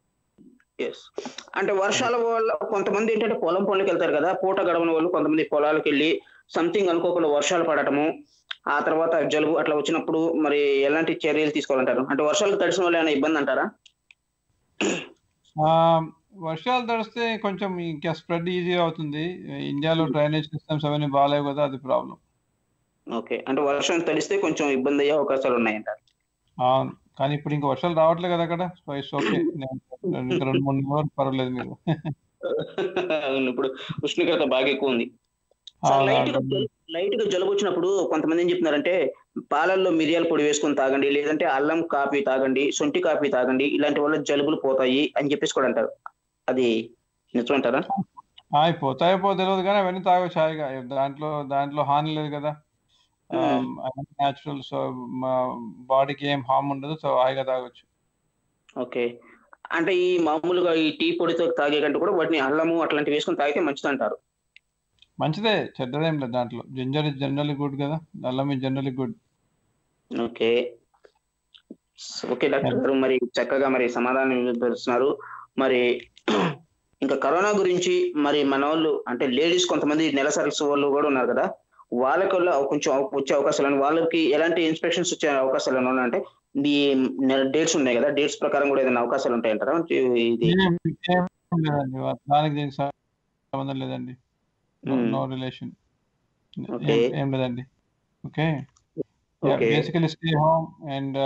అంటే వర్షాల వల్ల కొంతమంది ఏంటంటే పొలం పనులకు వెళ్తారు కదా, పూట గడవని వాళ్ళు కొంతమంది పొలాలకు వెళ్ళి సంథింగ్ అనుకోకుండా వర్షాలు పడటము, ఆ తర్వాత జలుబు అట్లా వచ్చినప్పుడు మరి ఎలాంటి చర్యలు తీసుకోవాలంటారు? అంటే వర్షాలకు తడిసిన వాళ్ళు ఏమైనా ఇబ్బంది అంటారా? వర్షాలు తడిస్తే కొంచెం ఇంకా స్ప్రెడ్ ఈజీ అవుతుంది. ఇండియాలో డ్రైనేజ్ సిస్టమ్స్ అవన్నీ బాగాలేవు కదా, అది ప్రాబ్లం. ఓకే, అంటే వర్షం తడిస్తే కొంచెం ఇబ్బంది అయ్యే అవకాశాలు ఉన్నాయంటారు. అవును, కానీ ఇప్పుడు ఇంకా వర్షాలు రావట్లేదు కదా అక్కడ. సో ఇట్స్ ఓకే, ఇంకా 2-3 నెలలు పర్వాలేదు మీరు. అవును, ఇప్పుడు ఉష్ణోగ్రత బాగా ఎక్కువ ఉంది. సార్, లైట్ గా జలుబు వచ్చినప్పుడు కొంతమంది ఏం చెప్తున్నారంటే పాలల్లో మిరియాల పొడి వేసుకొని తాగండి, లేదంటే అల్లం కాఫీ తాగండి, శొంఠి కాఫీ తాగండి, ఇలాంటి వల్ల జలుబులు పోతాయి అని చెప్పేసి కూడా అంటారు. అది నిజమంటారా? పోతాయో తెలియదు కానీ అవన్నీ తాగొచ్చు హాయిగా. దాంట్లో హాని లేదు కదా, న్యాచురల్. సో మా బాడీకి ఏం హామ్ ఉండదు, సో హాయిగా తాగొచ్చు. ఓకే, అంటే ఈ మామూలుగా ఈ టీ పొడితో తాగే కంటే కూడా వాటిని అల్లము అట్లాంటివి వేసుకొని తాగితే మంచిది అంటారు. మంచిదే, చెడ్డదేం లేదు దాంట్లో. జింజర్ ఇస్ జనరల్లీ గుడ్ కదా, అల్లం is generally good. Okay okay doctor గారు, మరి చక్కగా మరి సమాధానం తెలుస్తున్నారు. మరి ఇంకా కరోనా గురించి మరి మన వాళ్ళు అంటే లేడీస్ కొంతమంది నెలసరి వాళ్ళు కూడా ఉన్నారు కదా, వాళ్ళకి కొంచెం వచ్చే అవకాశాలు, వాళ్ళకి ఎలాంటి ఇన్స్పెక్షన్స్ వచ్చే అవకాశాలు ఉన్నాయి? అంటే ఈ డేట్స్ ఉన్నాయి కదా, డేట్స్ ప్రకారం కూడా ఏదైనా అవకాశాలు ఉంటాయంటారా? ఇది దానికి దీనికి సంబంధం లేదండి, నో రిలేషన్, ఏం లేదండి. Okay, basically stay home and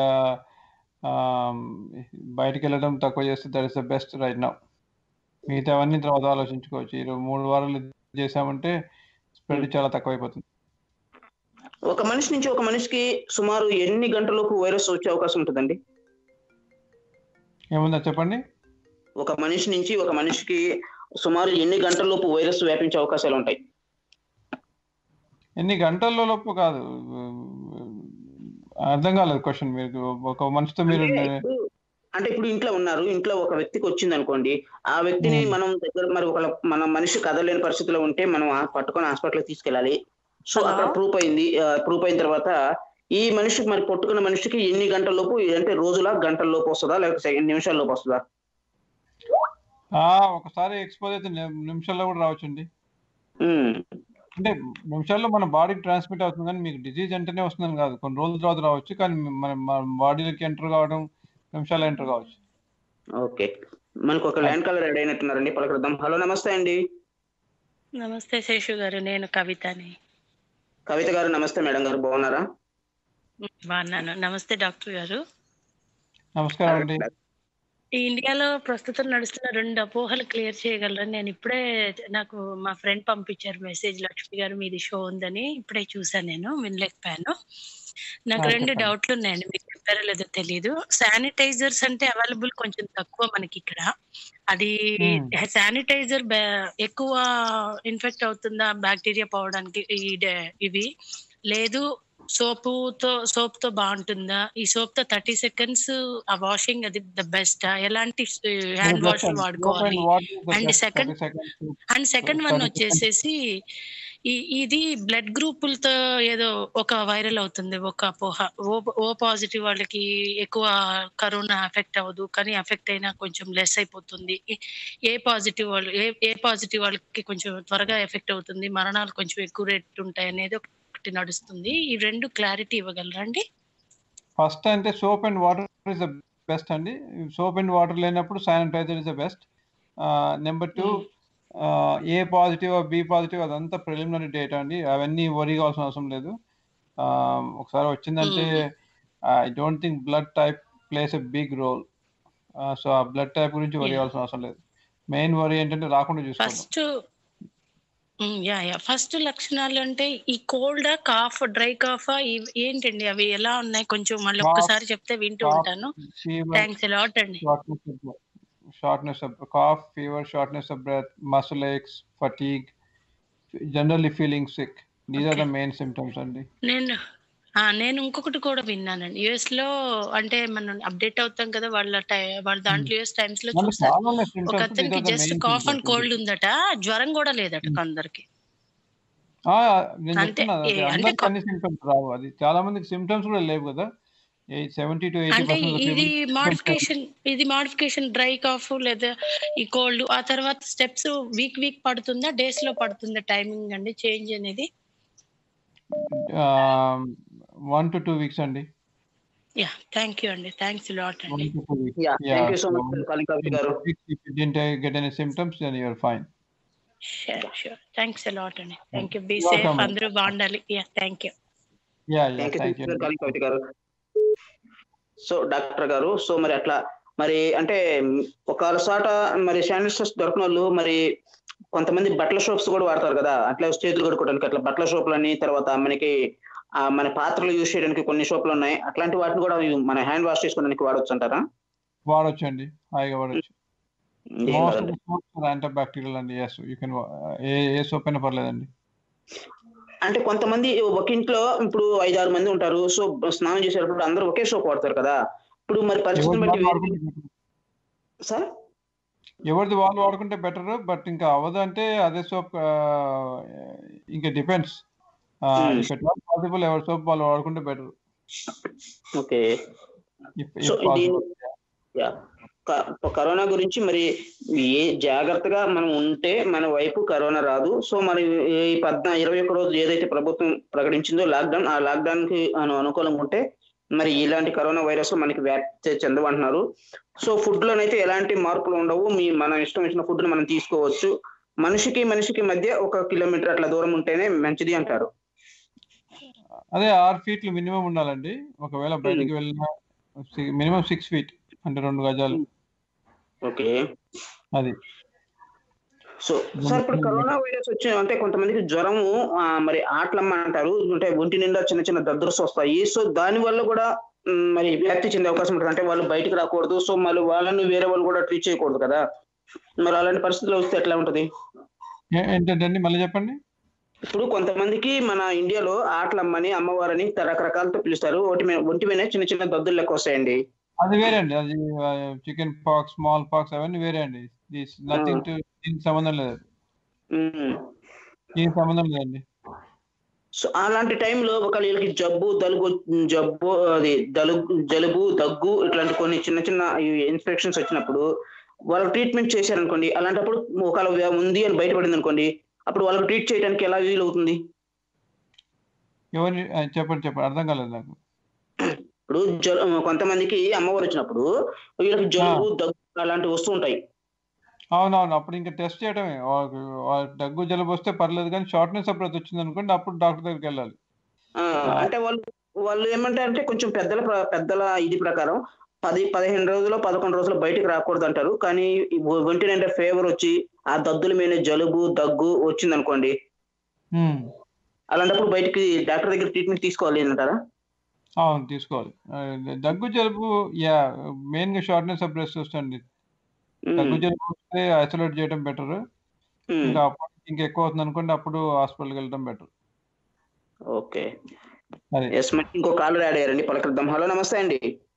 బయటికి వెళ్ళడం తక్కువ చేస్తే that is the best right now. మిగతా అవన్నీ తర్వాత ఆలోచించుకోవచ్చు. ఈ 3 వారాలు చేసామంటే స్ప్రెడ్ చాలా తక్కువ అయిపోతుంది. ఒక మనిషి నుంచి ఒక మనిషికి సుమారు ఎన్ని గంటలకు వైరస్ వచ్చే అవకాశం ఉంటుందండి? ఏముందా చెప్పండి. ఒక మనిషి నుంచి ఒక మనిషికి సుమారు ఎన్ని గంటలలోపు వైరస్ వ్యాపించే అవకాశాలు ఉంటాయి? ఎన్ని గంటల లోపు కాదు, అర్థం కాలేదు క్వశ్చన్. మీరు ఒక మనిషితో మీరు అంటే ఇప్పుడు ఇంట్లో ఉన్నారు, ఇంట్లో ఒక వ్యక్తికి వచ్చింది అనుకోండి, ఆ వ్యక్తిని మనం దగ్గర మరి మన మనిషి కదలేని పరిస్థితిలో ఉంటే మనం పట్టుకొని హాస్పిటల్కి తీసుకెళ్ళాలి. సో అక్కడ ప్రూఫ్ అయిన తర్వాత ఈ మనిషికి మరి పట్టుకున్న మనిషికి ఎన్ని గంటల లోపు, అంటే రోజుల గంటల లోపు వస్తుందా, లేకపోతే నిమిషాల లోపు వస్తుందా? ఒకసారి ఎక్స్పోజ్ అయితే నిమిషాల్లో కూడా రావచ్చండి. అంటే నిమిషాల్లో మన బాడీకి ట్రాన్స్మిట్ అవుతుంది, కానీ మీకు డిజీజ్ అంటేనే వస్తుందని కాదు. కొన్ని రోజుల తర్వాత రావచ్చు, కానీ మన బాడీలోకి ఎంటర్ కావడం నిమిషాలు ఎంటర్ కావచ్చు. ఓకే, మనకు ఒక ల్యాండ్ కాలర్ యాడ్ అయినట్టున్నారండి, పలకరిద్దాం. హలో, నమస్తే అండి. నమస్తే శేషు గారు, నేను కవితని. కవిత గారు నమస్తే. మేడం గారు బాగున్నారా? బాగున్నాను. నమస్తే డాక్టర్ గారు. నమస్కారం అండి. ఈ ఇండియాలో ప్రస్తుతం నడుస్తున్న 2 అపోహలు క్లియర్ చేయగలరని నేను ఇప్పుడే, నాకు మా ఫ్రెండ్ పంపించారు మెసేజ్, లక్ష్మి గారు మీది షో ఉందని. ఇప్పుడే చూసాను, నేను వినలేకపోయాను. నాకు 2 డౌట్లు ఉన్నాయండి, మీకు చెప్పారో లేదో తెలియదు. శానిటైజర్స్ అంటే అవైలబుల్ కొంచెం తక్కువ మనకి ఇక్కడ. అది శానిటైజర్ ఎక్కువ ఇన్ఫెక్ట్ అవుతుందా బ్యాక్టీరియా పోవడానికి ఇవి? లేదు సోప్ తో బాగుంటుందా? ఈ సోప్ తో 30 seconds ఆ వాషింగ్ అది ద బెస్ట్? ఎలాంటి హ్యాండ్ వాష్ వాడుకోవాలి? అండ్ సెకండ్ వన్ వచ్చేసేసి ఇది బ్లడ్ గ్రూపులతో ఏదో ఒక వైరల్ అవుతుంది, ఒక అపోహ. ఓ పాజిటివ్ వాళ్ళకి ఎక్కువ కరోనా ఎఫెక్ట్ అవ్వదు, కానీ ఎఫెక్ట్ అయినా కొంచెం లెస్ అయిపోతుంది. ఏ పాజిటివ్ వాళ్ళకి కొంచెం త్వరగా ఎఫెక్ట్ అవుతుంది, మరణాలు కొంచెం ఎక్కువ రేట్ ఉంటాయి అనేది ఒకటి నడుస్తుంది. ఈ 2 క్లారిటీ ఇవ్వగలరా అండి? ఫస్ట్ అంటే soap and water is the best అండి. సోప్ అండ్ వాటర్ లేనప్పుడు sanitiser is the best. Number 2, A positive B positive అదంతా ప్రిలిమినరీ డేటా అండి, అవన్నీ వరీ కావాల్సిన అవసరం లేదు. ఒకసారి వచ్చిందంటే I don't think blood type plays a big role. So ఆ బ్లడ్ టైప్ గురించి వరీ కావాల్సిన అవసరం లేదు. మెయిన్ వరీ ఏంటంటే రాకుండా చూసుకోవాలి. ఫస్ట్ లక్షణాలు అంటే ఈ కోల్డ్, కాఫ్, డ్రై కాఫ్ ఏంటండి? అవి ఎలా ఉన్నాయి? కొంచెం మళ్ళీ ఒక్కసారి చెప్తే వింటూ ఉంటాను. థ్యాంక్స్ ఎ లాట్ అండి. Shortness of cough, fever, shortness of breath, muscle aches, fatigue, generally feeling sick. These are the main symptoms అండి. నేను ఇంకొకటి కూడా విన్నానండి, యుఎస్ లో అంటే మనం అప్డేట్ అవుతాం కదా, వాళ్ళ దాంట్లో యుఎస్ టైమ్స్ లో చూసాను, ఒక అతనికి జస్ట్ కాఫ్ అండ్ కోల్డ్ ఉందట, జ్వరం కూడా లేదట కొందరికి. అంటే సిమ్టమ్స్ రావు, అది చాలా మందికి సిమ్టమ్స్ కూడా లేవు కదా. 70 to 80% అంటే ఇది మాడిఫికేషన్ డ్రై కాఫ్ లేదా ఈ కోల్డ్, ఆ తర్వాత స్టెప్స్ వీక్ పడుతుందా, డేస్ లో పడుతుందా టైమింగ్ అండి చేంజ్ అనేది? 1 to 2 weeks అండి. యా థ్యాంక్ యూ అండి, థ్యాంక్స్ లాట్ అండి. Wonderful. Yeah Yeah. Thank you so So much for calling Kavitha in గారు. 2 weeks, if you didn't get any symptoms, then you're fine. Sure thanks lot అండి. Thank you, be You're safe, welcome. అందరూ బాగుండాలి. Yeah thank you. Yeah, thank you thank you. For calling Kavitha గారు. సో డాక్టర్ గారు, సో మరి అట్లా మరి అంటే ఒకసాట మరి శానిటైజర్స్ దొరకని వాళ్ళు మరి కొంతమంది బట్టల సోప్స్ కూడా వాడతారు కదా, అట్లా చేతులు కడుక్కోవడానికి అట్లా బట్టల సోపులని, తర్వాత మనకి మన పాత్రలు యూజ్ చేయడానికి కొన్ని సోపులు ఉన్నాయి, అట్లాంటి వాటిని కూడా మన హ్యాండ్ వాష్ చేసుకోవడానికి వాడవచ్చు అంటారా? వాడొచ్చండి, హాయిగా వాడొచ్చు. ఏం మోస్ట్ ఆఫ్ కాదండి. ద సోప్స్ యాంటీబాక్టీరియల్ అండి. ఎస్, యూ కెన్ ఏ సోప్ అయినా పర్లేదండి. అంటే కొంతమంది ఒక ఇంట్లో ఇప్పుడు 5-6 మంది ఉంటారు, సో స్నానం చేసేటప్పుడు అందరూ ఒకే సోప్ వాడతారు కదా, ఇప్పుడు మరి పరిస్థితిని ఎవరిది బట్టి వాళ్ళు వాడుకుంటే better. సార్ ఎవరిది వాళ్ళు వాడుకుంటే బెటర్, బట్ ఇంకా అవ్వదు అంటే అదే సోప్ ఇంకా depends. If it not possible ఎవరి సోప్ వాళ్ళు వాడుకుంటే better. Okay. If so if possible. Corona గురించి మరి ఏ జాగ్రత్తగా మనం ఉంటే మన వైపు కరోనా రాదు. సో మరి ఈ 21 రోజు ఏదైతే ప్రభుత్వం ప్రకటించిందో లాక్డౌన్, ఆ లాక్డౌన్ కి అనుకూలంగా ఉంటే మరి ఇలాంటి కరోనా వైరస్ మనకి వ్యాప్తి చెందవంటున్నారు. సో ఫుడ్ లోనైతే ఎలాంటి మార్పులు ఉండవు, మన ఇష్టం వచ్చిన ఫుడ్ మనం తీసుకోవచ్చు, మనిషికి మధ్య 1 కిలోమీటర్ అట్లా దూరం ఉంటేనే మంచిది అంటారు. అదే 6 ఫీట్లు మినిమం ఉండాలండి. ఒకవేళ బయటికి వెళ్ళినా మినిమం 6 ఫీట్ అంటే 2 గజాలు. ఓకే. అది సో సార్ ఇప్పుడు కరోనా వైరస్ వచ్చి అంటే కొంతమందికి జ్వరము మరి ఆట్లమ్మ అంటారు, అంటే ఒంటి నిండా చిన్న చిన్న దద్దుర్స్ వస్తాయి. సో దాని వల్ల కూడా మరి వ్యాప్తి చెందే అవకాశం ఉంటుంది, అంటే వాళ్ళు బయటకు రాకూడదు, సో మళ్ళీ వాళ్ళని వేరే వాళ్ళు కూడా ట్రీట్ చేయకూడదు కదా, మరి అలాంటి పరిస్థితుల్లో వస్తే ఎట్లా ఉంటది? ఏంటంటే మళ్ళీ చెప్పండి. ఇప్పుడు కొంతమందికి మన ఇండియాలో ఆటలమ్మని, అమ్మవారని రకరకాలతో పిలుస్తారు, ఒంటి మీద చిన్న చిన్న దద్దులు లెక్క వస్తాయండి. అది వేరే అండి, అది చికెన్ పాక్స్, స్మాల్ పాక్స్ అవన్నీ వేరే అండి. నథింగ్ టు, దీనికి సంబంధం లేదు, దీనికి సంబంధం లేదండి. సో అలాంటి టైంలో ఒకవేళ వీళ్ళకి జలుబు, దగ్గు ఇట్లాంటి కొన్ని చిన్న చిన్న ఇన్ఫెక్షన్స్ వచ్చినప్పుడు వాళ్ళకి ట్రీట్మెంట్ చేశారనుకోండి, అలాంటప్పుడు ఒకవేళ ఉంది అని బయటపడింది అనుకోండి, అప్పుడు వాళ్ళకి ట్రీట్ చేయడానికి ఎలా వీలవుతుంది? ఎవరిని చెప్పండి, అర్థం కాలేదు నాకు. ఇప్పుడు కొంతమందికి అమ్మవారు వచ్చినప్పుడు వీళ్ళకి జలుబు, దగ్గు అలాంటివి వస్తూ ఉంటాయి. అవునవును, అప్పుడు ఇంకా టెస్ట్ చేయడమే. దగ్గు జలుబు వస్తే పర్లేదు, కానీ షార్ట్నెస్ ఆఫ్ బ్రెత్ వచ్చింది అనుకోండి, అప్పుడు డాక్టర్ దగ్గరికి వెళ్ళాలి. అంటే వాళ్ళు ఏమంటారంటే కొంచెం పెద్దల ఇది ప్రకారం 10-15 రోజులు 11 రోజులు బయటికి రాకూడదు అంటారు, కానీ ఒంటి నిండా ఫీవర్ వచ్చి ఆ దద్దుల మీద జలుబు, దగ్గు వచ్చింది అనుకోండి, అలాంటప్పుడు బయటికి డాక్టర్ దగ్గర ట్రీట్మెంట్ తీసుకోవాలి అంటారా? అవును, తీసుకోవాలి. దగ్గు జలుబు మెయిన్ గా షార్ట్నెస్ ఆఫ్ బ్రెత్ వస్తుంది. దగ్గు జలుబు వస్తే ఐసోలేట్ చేయడం బెటర్, ఇంకా ఇంకా ఎక్కువ అవుతుంది అనుకోండి, అప్పుడు హాస్పిటల్కి వెళ్ళడం బెటర్. ఓకే. ఇంకో కాలర్ యాడ్ అయ్యారండి, పలకరిద్దాం. హలో, నమస్తే అండి.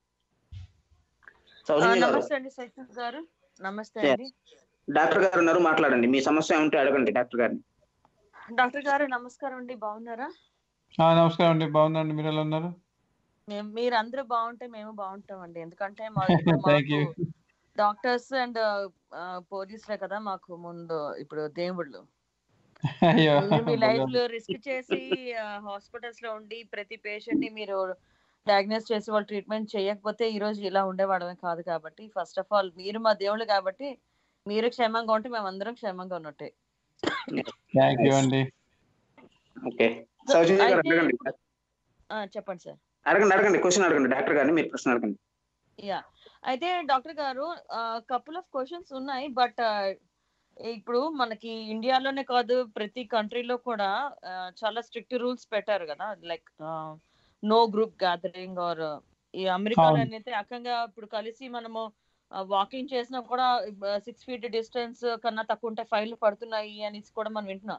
నమస్తే అండి సైఫ్ గారు. నమస్తే అండి. డాక్టర్ గారు ఉన్నారు, మాట్లాడండి. మీ సమస్య ఉంటే అడగండి డాక్టర్ గారిని. డాక్టర్ గారు నమస్కారం అండి, బాగున్నారా? నమస్కారం అండి, బాగున్నాండి. మీరు ఎలా ఉన్నారు? మీరు అందరూ బాగుంటే మేము బాగుంటాం అండి, ఎందుకంటే డాక్టర్స్ అండ్ పోలీసులే కదా మాకు ముందు ఇప్పుడు దేవుళ్ళు. మీ లైఫ్ లో రిస్క్ చేసి హాస్పిటల్స్ లో ఉండి ప్రతి పేషెంట్ ని మీరు డయాగ్నోస్ చేసి వాళ్ళు ట్రీట్మెంట్ చేయకపోతే ఈ రోజు ఇలా ఉండేవాడమే కాదు. కాబట్టి ఫస్ట్ ఆఫ్ ఆల్ మీరు మా దేవుళ్ళు, కాబట్టి మీరు క్షేమంగా ఉంటే మేము అందరం క్షేమంగా ఉన్నట్టే. చెప్పండి సార్. అడగండి, క్వశ్చన్ అడగండి డాక్టర్ గారిని, మీరు ప్రశ్న అడగండి. యా, అయితే డాక్టర్ గారు కపుల్ ఆఫ్ క్వశ్చన్స్ ఉన్నాయి, బట్ ఇప్పుడు మనకి ఇండియాలోనే కాదు ప్రతి కంట్రీలో కూడా చాలా స్ట్రిక్ట్ రూల్స్ పెట్టారు కదా, like no group gathering or ఈ అమెరికాలో అయితే అకంగా ఇప్పుడు కలిసి మనము వాకింగ్ చేసినా కూడా 6 feet డిస్టెన్స్ కన్నా తక్కువ ఉంటే ఫైన్లు పడుతున్నాయి అని కూడా మనం వింటున్నాం.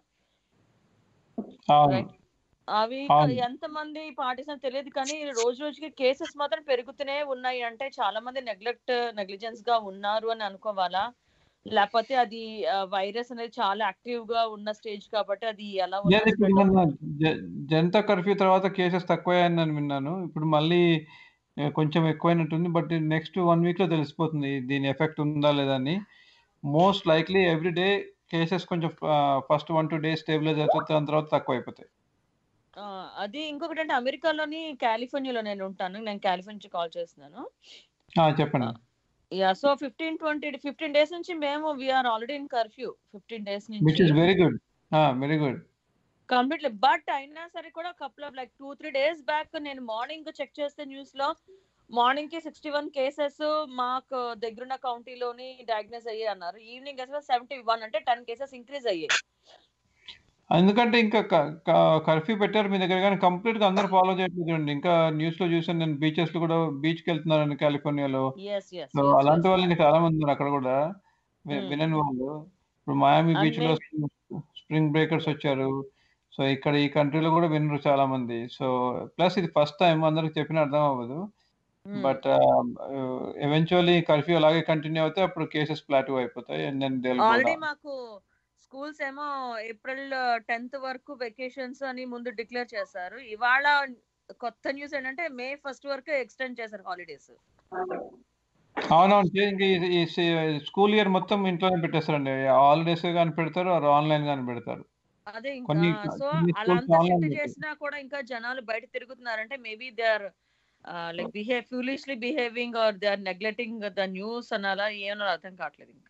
అవి ఎంతమంది పాటిస్తున్నా తెలియదు, కానీ రోజు రోజుకి కేసెస్ మాత్రం పెరుగుతూనే ఉన్నాయి. అంటే చాలా మంది నెగ్లిజెన్స్ గా ఉన్నారు అని అనుకోవాలా, లేకపోతే అది వైరస్ అనేది చాలా యాక్టివ్ గా ఉన్న స్టేజ్ కాబట్టి అది ఎలా జనతా కర్ఫ్యూ తర్వాత కేసెస్ తక్కువయ్యాయని విన్నాను. ఇప్పుడు మళ్ళీ కొంచెం ఎక్కువైనట్టుంది, బట్ నెక్స్ట్ 1 week లో తెలిసిపోతుంది దీని ఎఫెక్ట్ ఉందా లేదా అని. Most likely every day cases కొంచెం ఫస్ట్ 1-2 days స్టేబిలైజ్ అవుతుంది, దాని తర్వాత తక్కువ అయిపోతాయి. అది ఇంకొకటి అంటే అమెరికాలోని కాలిఫోర్నియాలో నేను ఉంటాను. నేను కాలిఫోర్నియా నుంచి కాల్ చేస్తున్నాను. చెప్పండి. యా సో 15 డేస్ నుంచి మేము we are already in curfew 15 days which నుంచి is very good. Very good. Completely. But అయినా సరే కూడా couple of like 2-3 days back నేను మార్నింగ్ చెక్ చేస్తే న్యూస్ లో మార్నింగ్ కి 61 కేసెస్ మాకు దగ్గరున్న కౌంటీలోని డయాగ్నోస్ అయ్యాయి అన్నారు. ఈవినింగ్ 71 అంటే 10 కేసెస్ ఇంక్రీజ్ అయ్యాయి. ఎందుకంటే ఇంకా కర్ఫ్యూ పెట్టారు మీ దగ్గర, కానీ కంప్లీట్ గా అందరూ ఫాలో చేయట్లేదు. ఇంకా న్యూస్ లో చూసాను నేను, బీచెస్ లో కూడా బీచ్ కి వెళ్తున్నారని కాలిఫోర్నియాలో. సో అలాంటి వాళ్ళు ఇంకా చాలా మంది ఉన్నారు అక్కడ కూడా, వినని వాళ్ళు. ఇప్పుడు మయామి బీచ్ లో స్ప్రింగ్ బ్రేకర్స్ వచ్చారు. సో ఇక్కడ ఈ కంట్రీలో కూడా వినరు చాలా మంది. సో ప్లస్ ఇది ఫస్ట్ టైం, అందరికి చెప్పిన అర్థం అవ్వదు. బట్ ఎవెన్చువల్లీ కర్ఫ్యూ అలాగే కంటిన్యూ అవుతే అప్పుడు కేసెస్ ప్లాటూ అయిపోతాయి. And then they will go already down. మాకు స్కూల్స్ ఏమో ఏప్రిల్ 10th వరకు వెకేషన్స్ అని ముందు డిక్లేర్ చేశారు. ఇవాళ కొత్త న్యూస్ ఏంటంటే మే 1st వరకు ఎక్స్టెండ్ చేశారు హాలిడేస్. అవునవును. ఈ స్కూల్ ఇయర్ మొత్తం ఇంట్లోనే పెట్టేస్తారండి. హాలిడేస్ కానీ పెడతారు, ఆన్లైన్ కానీ పెడతారు. అదే ఇంకా కొన్ని సో కొన్ని అలా స్కూల్స్ అంతా ఆన్లైన్ షిఫ్ట్ చేసినా కూడా ఇంకా జనాలు బయట తిరుగుతున్నారంటే maybe they are like foolishly behaving or they are neglecting the news అనాలా ఏమన్నా అర్థం కావట్లేదు ఇంకా.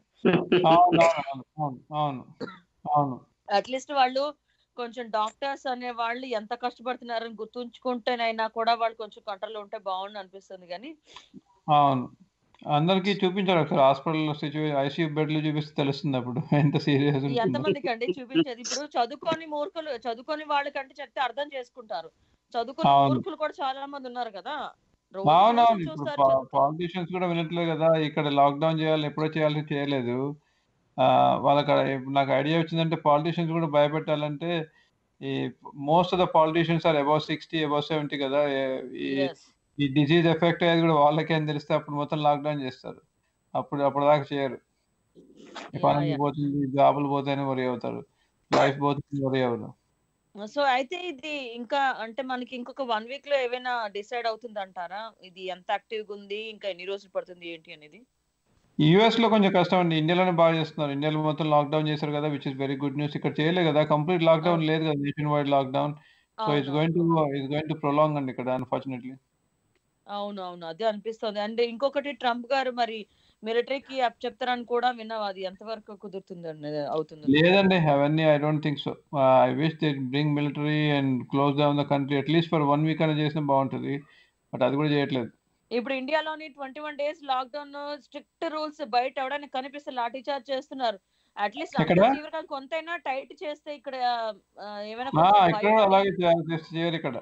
అవును. అట్లీస్ట్ వాళ్ళు కొంచెం డాక్టర్స్ అనే వాళ్ళు ఎంత కష్టపడుతున్నారని గుర్తుంచుకుంటేనైనా కూడా వాళ్ళు కొంచెం కంట్రోల్ ఉంటే బాగుండు అనిపిస్తుంది. కానీ అవును, అందరికి చూపించారు ఒకసారి హాస్పిటల్ సిచ్యువేషన్, ఐసీయూ బెడ్లు చూపిస్తే తెలుస్తుంది అప్పుడు ఎంత సీరియస్ ఉంటుందో. ఎంతమందికి అండి చూపించేది? ఇప్పుడు చదువుకొని వాళ్ళకంటే చెప్తే అర్థం చేసుకుంటారు. చదువుకున్న మూర్ఖులు కూడా చాలా మంది ఉన్నారు కదా. అవునవును. ఇప్పుడు పాలిటీషియన్స్ కూడా వినట్లేదు కదా. ఇక్కడ లాక్డౌన్ చేయాలి, ఎప్పుడో చేయలేదు. వాళ్ళకి నాకు ఐడియా వచ్చిందంటే పాలిటీషియన్స్ కూడా భయపెట్టాలంటే, ఈ most of the politicians are above 60, above 70 కదా. ఈ డిజీజ్ ఎఫెక్ట్ అయ్యేది కూడా వాళ్ళకే అని తెలిస్తే అప్పుడు మొత్తం లాక్డౌన్ చేస్తారు. అప్పుడు దాకా చేయరు. ఎకానమీ పోతుంది, జాబులు పోతాయని వరి అవుతారు, లైఫ్ పోతుంది వరి అవ్వదు. సో అయితే ఇది ఇంకా అంటే మనకి ఇంకొక 1 week లో ఏమైనా డిసైడ్ అవుతుంది అంటారా? ఇది ఎంత యాక్టివ్గా ఉంది, ఇంకా ఎన్ని రోజులు పడుతుంది ఏంటి అనేది? యుఎస్ లో కొంచెం కష్టం అండి. ఇండియాలోనే బాగా చేస్తున్నారు. ఇండియాలో మొత్తం లాక్డౌన్ చేశారు కదా, which is very good news. ఇక్కడ చేయలేదు కదా, కంప్లీట్ లాక్డౌన్ లేదు కదా, nation wide lockdown. So it's going to prolong అండి ఇక్కడ, అన్ఫార్చునేట్లీ. అవును అదే అనిపిస్తుంది. అండ్ ఇంకొకటి ట్రంప్ గారు మరి మిలిటరీకి అప్ చెప్తారని కూడా విన్నావా? అది ఎంతవరకు కుదురుతుంది అవుతుంది? లేదండి, అవన్నీ I don't think so. I wish they bring military and close down the country at least for 1 week అని చేసినా బాగుంటుంది. బట్ అది కూడా చేయట్లేదు. ఇప్పుడు ఇండియాలోని 21 days లాక్డౌన్ స్ట్రిక్ట్ రూల్స్, బయట ఎవడైనా కనిపిస్తే లాఠీ చార్జ్ చేస్తున్నారు. అట్లీస్ట్ తీవ్రంగా కొంతైనా టైట్ చేస్తే ఇక్కడ ఏమైనా అలాగే చేయరు ఇక్కడ.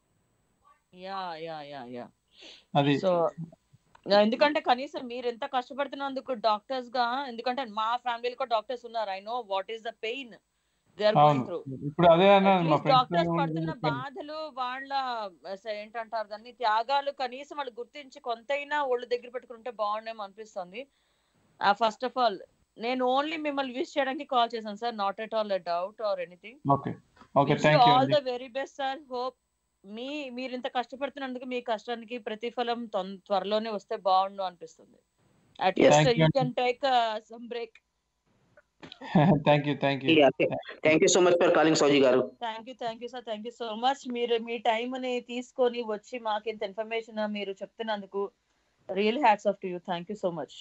యా అది సో ఎందుకంటే కనీసం మీరు ఎంత కష్టపడుతున్నందుకు డాక్టర్స్ గా, ఎందుకంటే మా ఫ్యామిలీలో కూడా డాక్టర్స్ ఉన్నారు. I know what is the pain they are going through. ఇప్పుడు అదే డాక్టర్స్ పడుతున్న బాధలు, వాళ్ళ ఏంటంటారు దాన్ని, త్యాగాలు కనీసం వాళ్ళు గుర్తించి కొంతైనా ఒళ్ళు దగ్గర పెట్టుకుంటే బాగుండేమో అనిపిస్తుంది. ఫస్ట్ ఆఫ్ ఆల్ నేను ఓన్లీ మిమ్మల్ని విష్ చేయడానికి కాల్ చేశాను sir, not at all doubt or anything. All the very best sir. Hope మీరు ఇంత కష్టపడుతున్నందుకు మీ కష్టానికి ప్రతిఫలం త్వరలోనే వస్తే బాగుండు అనిపిస్తుంది. At least you can take some break. Thank you so much for calling Souji గారు. Thank you sir, thank you so much. మీరు మీ టైం ని తీసుకొని వచ్చి మాకు ఇంత ఇన్ఫర్మేషన్ మీరు చెప్తున్నందుకు real hats off to you. Thank you so much.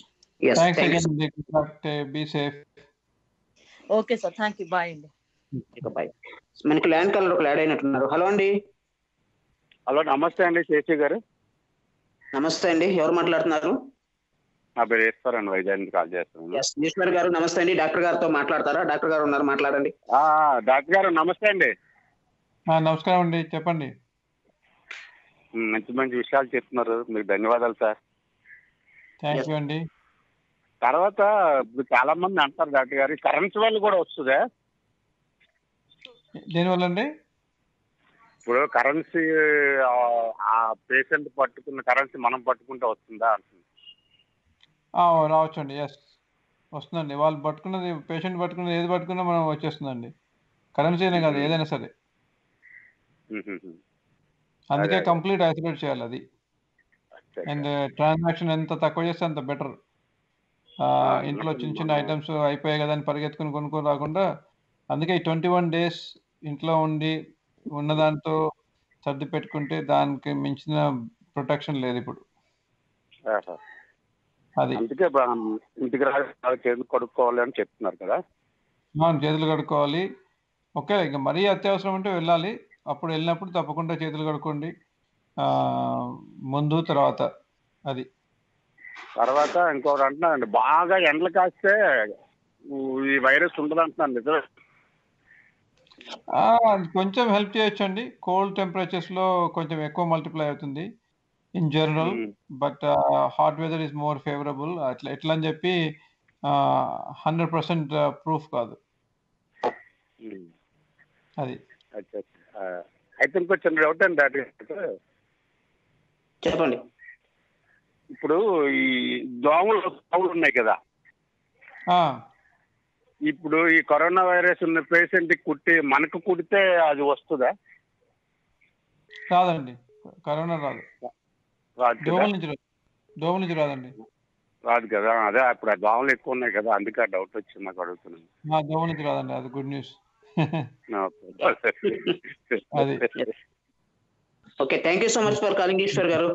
Be safe. Okay sir, thank you. Bye అండి. బాయ్. మనకి ల్యాండ్ కాలర్ ఒక యాడ్ అయినట్టున్నారు. హలో అండి. హలో, నమస్తే అండి శేషి గారు. నమస్తే అండి, ఎవరు మాట్లాడుతున్నారు? నా పేరు ఈశ్వర్ అండి, వైజాగ్ నుంచి కాల్ చేస్తున్నాను. ఈశ్వర్ గారు నమస్తే అండి. డాక్టర్ గారితో మాట్లాడతారా? డాక్టర్ గారు ఉన్నారు, మాట్లాడండి. డాక్టర్ గారు నమస్తే అండి. నమస్కారం అండి, చెప్పండి. మంచి మంచి విషయాలు చెప్తున్నారు, మీకు ధన్యవాదాలు సార్. థ్యాంక్ యూ అండి. తర్వాత ఇప్పుడు చాలా మంది అంటారు డాక్టర్ గారు, కరెన్సీ వల్ల కూడా వస్తుందా? దేనివల్ల అండి? ఇప్పుడు కరెన్సీ, ఆ పేషెంట్ పట్టుకున్న కరెన్సీ మనం పట్టుకుంటే వస్తుందా అంటుంది. రావచ్చు అండి, ఎస్ వస్తుందండి. వాళ్ళు పట్టుకున్నది, పేషెంట్ పట్టుకున్నది ఏది పట్టుకున్నా మనం వచ్చేస్తుందండి. కరెన్సీ అనే కాదు, ఏదైనా సరే. అందుకే కంప్లీట్ ఐసోలేట్ చేయాలి అది. అండ్ ట్రాన్సాక్షన్ ఎంత తక్కువ చేస్తే అంత బెటర్. ఇంట్లో చిన్న చిన్న ఐటమ్స్ అయిపోయాయి కదా అని పరిగెత్తుకుని కొనుక్కొని రాకుండా, అందుకే 21 days ఇంట్లో ఉండి ఉన్నదాంతో సర్ది పెట్టుకుంటే దానికి మించిన ప్రొటెక్షన్ లేదు ఇప్పుడు. ఆహా. అది అందుకే ఇంటికి రాగానే చేతులు కడుక్కోవాలి అని చెప్తున్నారు కదా. మనం చేతులు కడుక్కోవాలి. ఓకే, ఇంకా మరీ అత్యవసరం అంటే వెళ్ళాలి. అప్పుడు వెళ్ళినప్పుడు తప్పకుండా చేతులు కడుక్కోండి, ముందు తర్వాత. అది తర్వాత ఇంకొకటి అంటున్నారండి, బాగా ఎండలు కాస్తే ఈ వైరస్ ఉండదు అంటున్నారు, నిజమే? కొంచెం హెల్ప్ చేయొచ్చండి. కోల్డ్ టెంపరేచర్స్ లో కొంచెం ఎక్కువ మల్టిప్లై అవుతుంది in general, but hot weather is more favourable. అట్లా ఎట్లా అని చెప్పి 100% ప్రూఫ్ కాదు అది. అయితే ఇంకో చిన్న డౌట్ అండి డాక్టర్, చెప్పండి. ఇప్పుడు ఈ దోమలు ఉన్నాయి కదా, ఇప్పుడు ఈ కరోనా వైరస్ ఉన్న పేషెంట్ కుట్టి మనకు కుడితే అది వస్తుందా? రాదండి, కరోనా రాదు. దోమల నుంచి రాదండి. రాదు కదా, అదే ఇప్పుడు ఆ దోమలు ఎక్కువ ఉన్నాయి కదా, అందుకే ఆ డౌట్ వచ్చింది నాకు, అడుగుతున్నాను. దోమల నుంచి రాదండి, అది గుడ్ న్యూస్. అది okay, thank you so much for calling Eshwar గారు.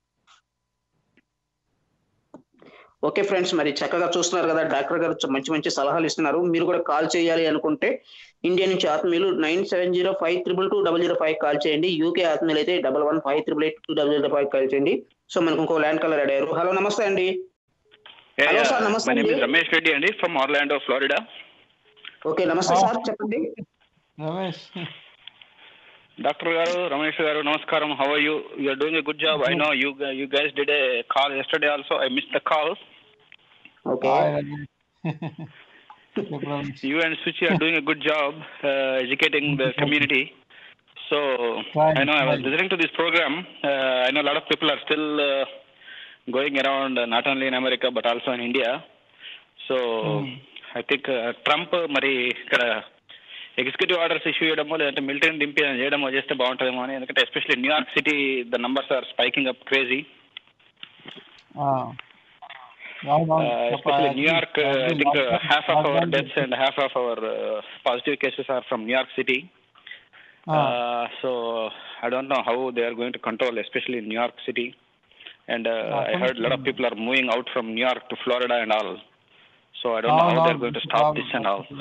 ఓకే ఫ్రెండ్స్, మరి చక్కగా చూస్తున్నారు కదా, డాక్టర్ గారు మంచి మంచి సలహాలు ఇస్తున్నారు. మీరు కూడా కాల్ చేయాలి అనుకుంటే ఇండియా నుంచి ఆత్మీయులు 9705222005 కాల్ చేయండి. యూకే ఆత్మీయులు అయితే 1158882005 కాల్ చేయండి. సో మనకు ఇంకో ల్యాండ్ కలర్ అయ్యారు. హలో, నమస్తే అండి. హలో సార్, నమస్తే అండి. రమేష్ రెడ్డి అండి, ఫ్రమ్ ఆర్లాండో, ఫ్లోరిడా. ఓకే, నమస్తే సార్, చెప్పండి. రమేష్ డాక్టర్ గారు, రమేష్ గారు, నమస్కారం. How are you? You are doing a good job. I know you guys did a call yesterday also. I missed the call. Okay. You and Suchi are doing a good job educating the community. So I know I was listening to this program. I know a lot of people are still going around, not only in America but also in India. So I think Trump మరి ఇక్కడ ఎగ్జిక్యూటివ్ ఆర్డర్స్ ఇష్యూ చేయడమో లేదంటే మిలిటరీని దింపి చేయడమో చేస్తే బాగుంటుందేమో అని. ఎందుకంటే especially New York city the numbers are spiking up crazy. Especially New York, I think half of our deaths and half of our positive cases are from New York City. So I don't know how they are going to control, especially in New York City. And I heard a lot of people are moving out from New York to Florida and all. So I don't know how they are going to stop this and all.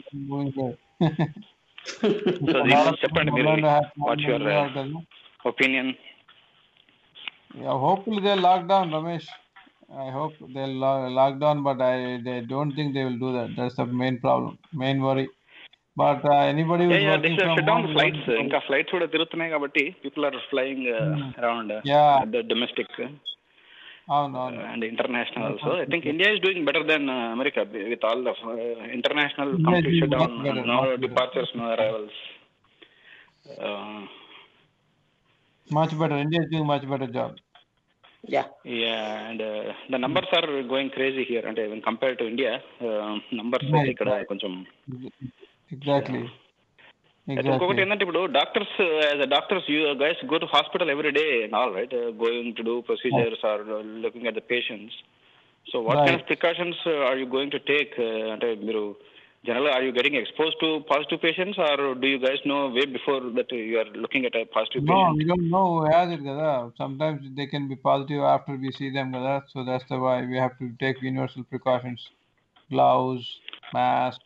So this is చెప్పండి మీరు, what's your opinion? Yeah, hopefully they'll lock down, Ramesh. I hope they'll lock down, but they don't think they will do that. That's the main problem, main worry. But anybody who's working they from shut down the flights. ఇంకా flights కూడా తిరుగుతున్నాయి కాబట్టి people are flying around the domestic and international also. I think India is doing better than America with all the international companies shut down. No departures, no arrivals. Much better. India is doing much better job. Yeah, and the numbers are going crazy here, and when compared to India, numbers ఇక్కడ కొంచెం exactly. ఇంకొకటి ఏంటంటే ఇప్పుడు doctors, as a doctors you guys go to hospital every day and all right, going to do procedures or looking at the patients. So what kind of precautions are you going to take? అంటే మీరు general are you getting expose to positive patients or do you guys know way before that you are looking at a positive patient? No, we don't know who has it kada. Sometimes they can be positive after we see them kada. So that's the why we have to take universal precautions: gloves, mask,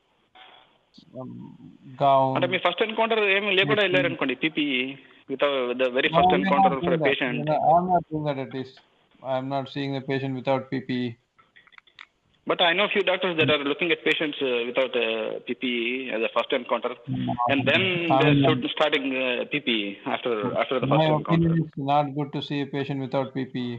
gown. అంటే మీ ఫస్ట్ ఎన్కౌంటర్ ఏమి లేకుండా వెళ్ళారు అనుకోండి, PPE without the very first encounter for a patient. I'm not doing that at least. I'm not seeing the patient without PPE. But I know a few doctors that are looking at patients without PPE as a first encounter, and then they're starting PPE after the first encounter. My opinion is not good to see a patient without PPE.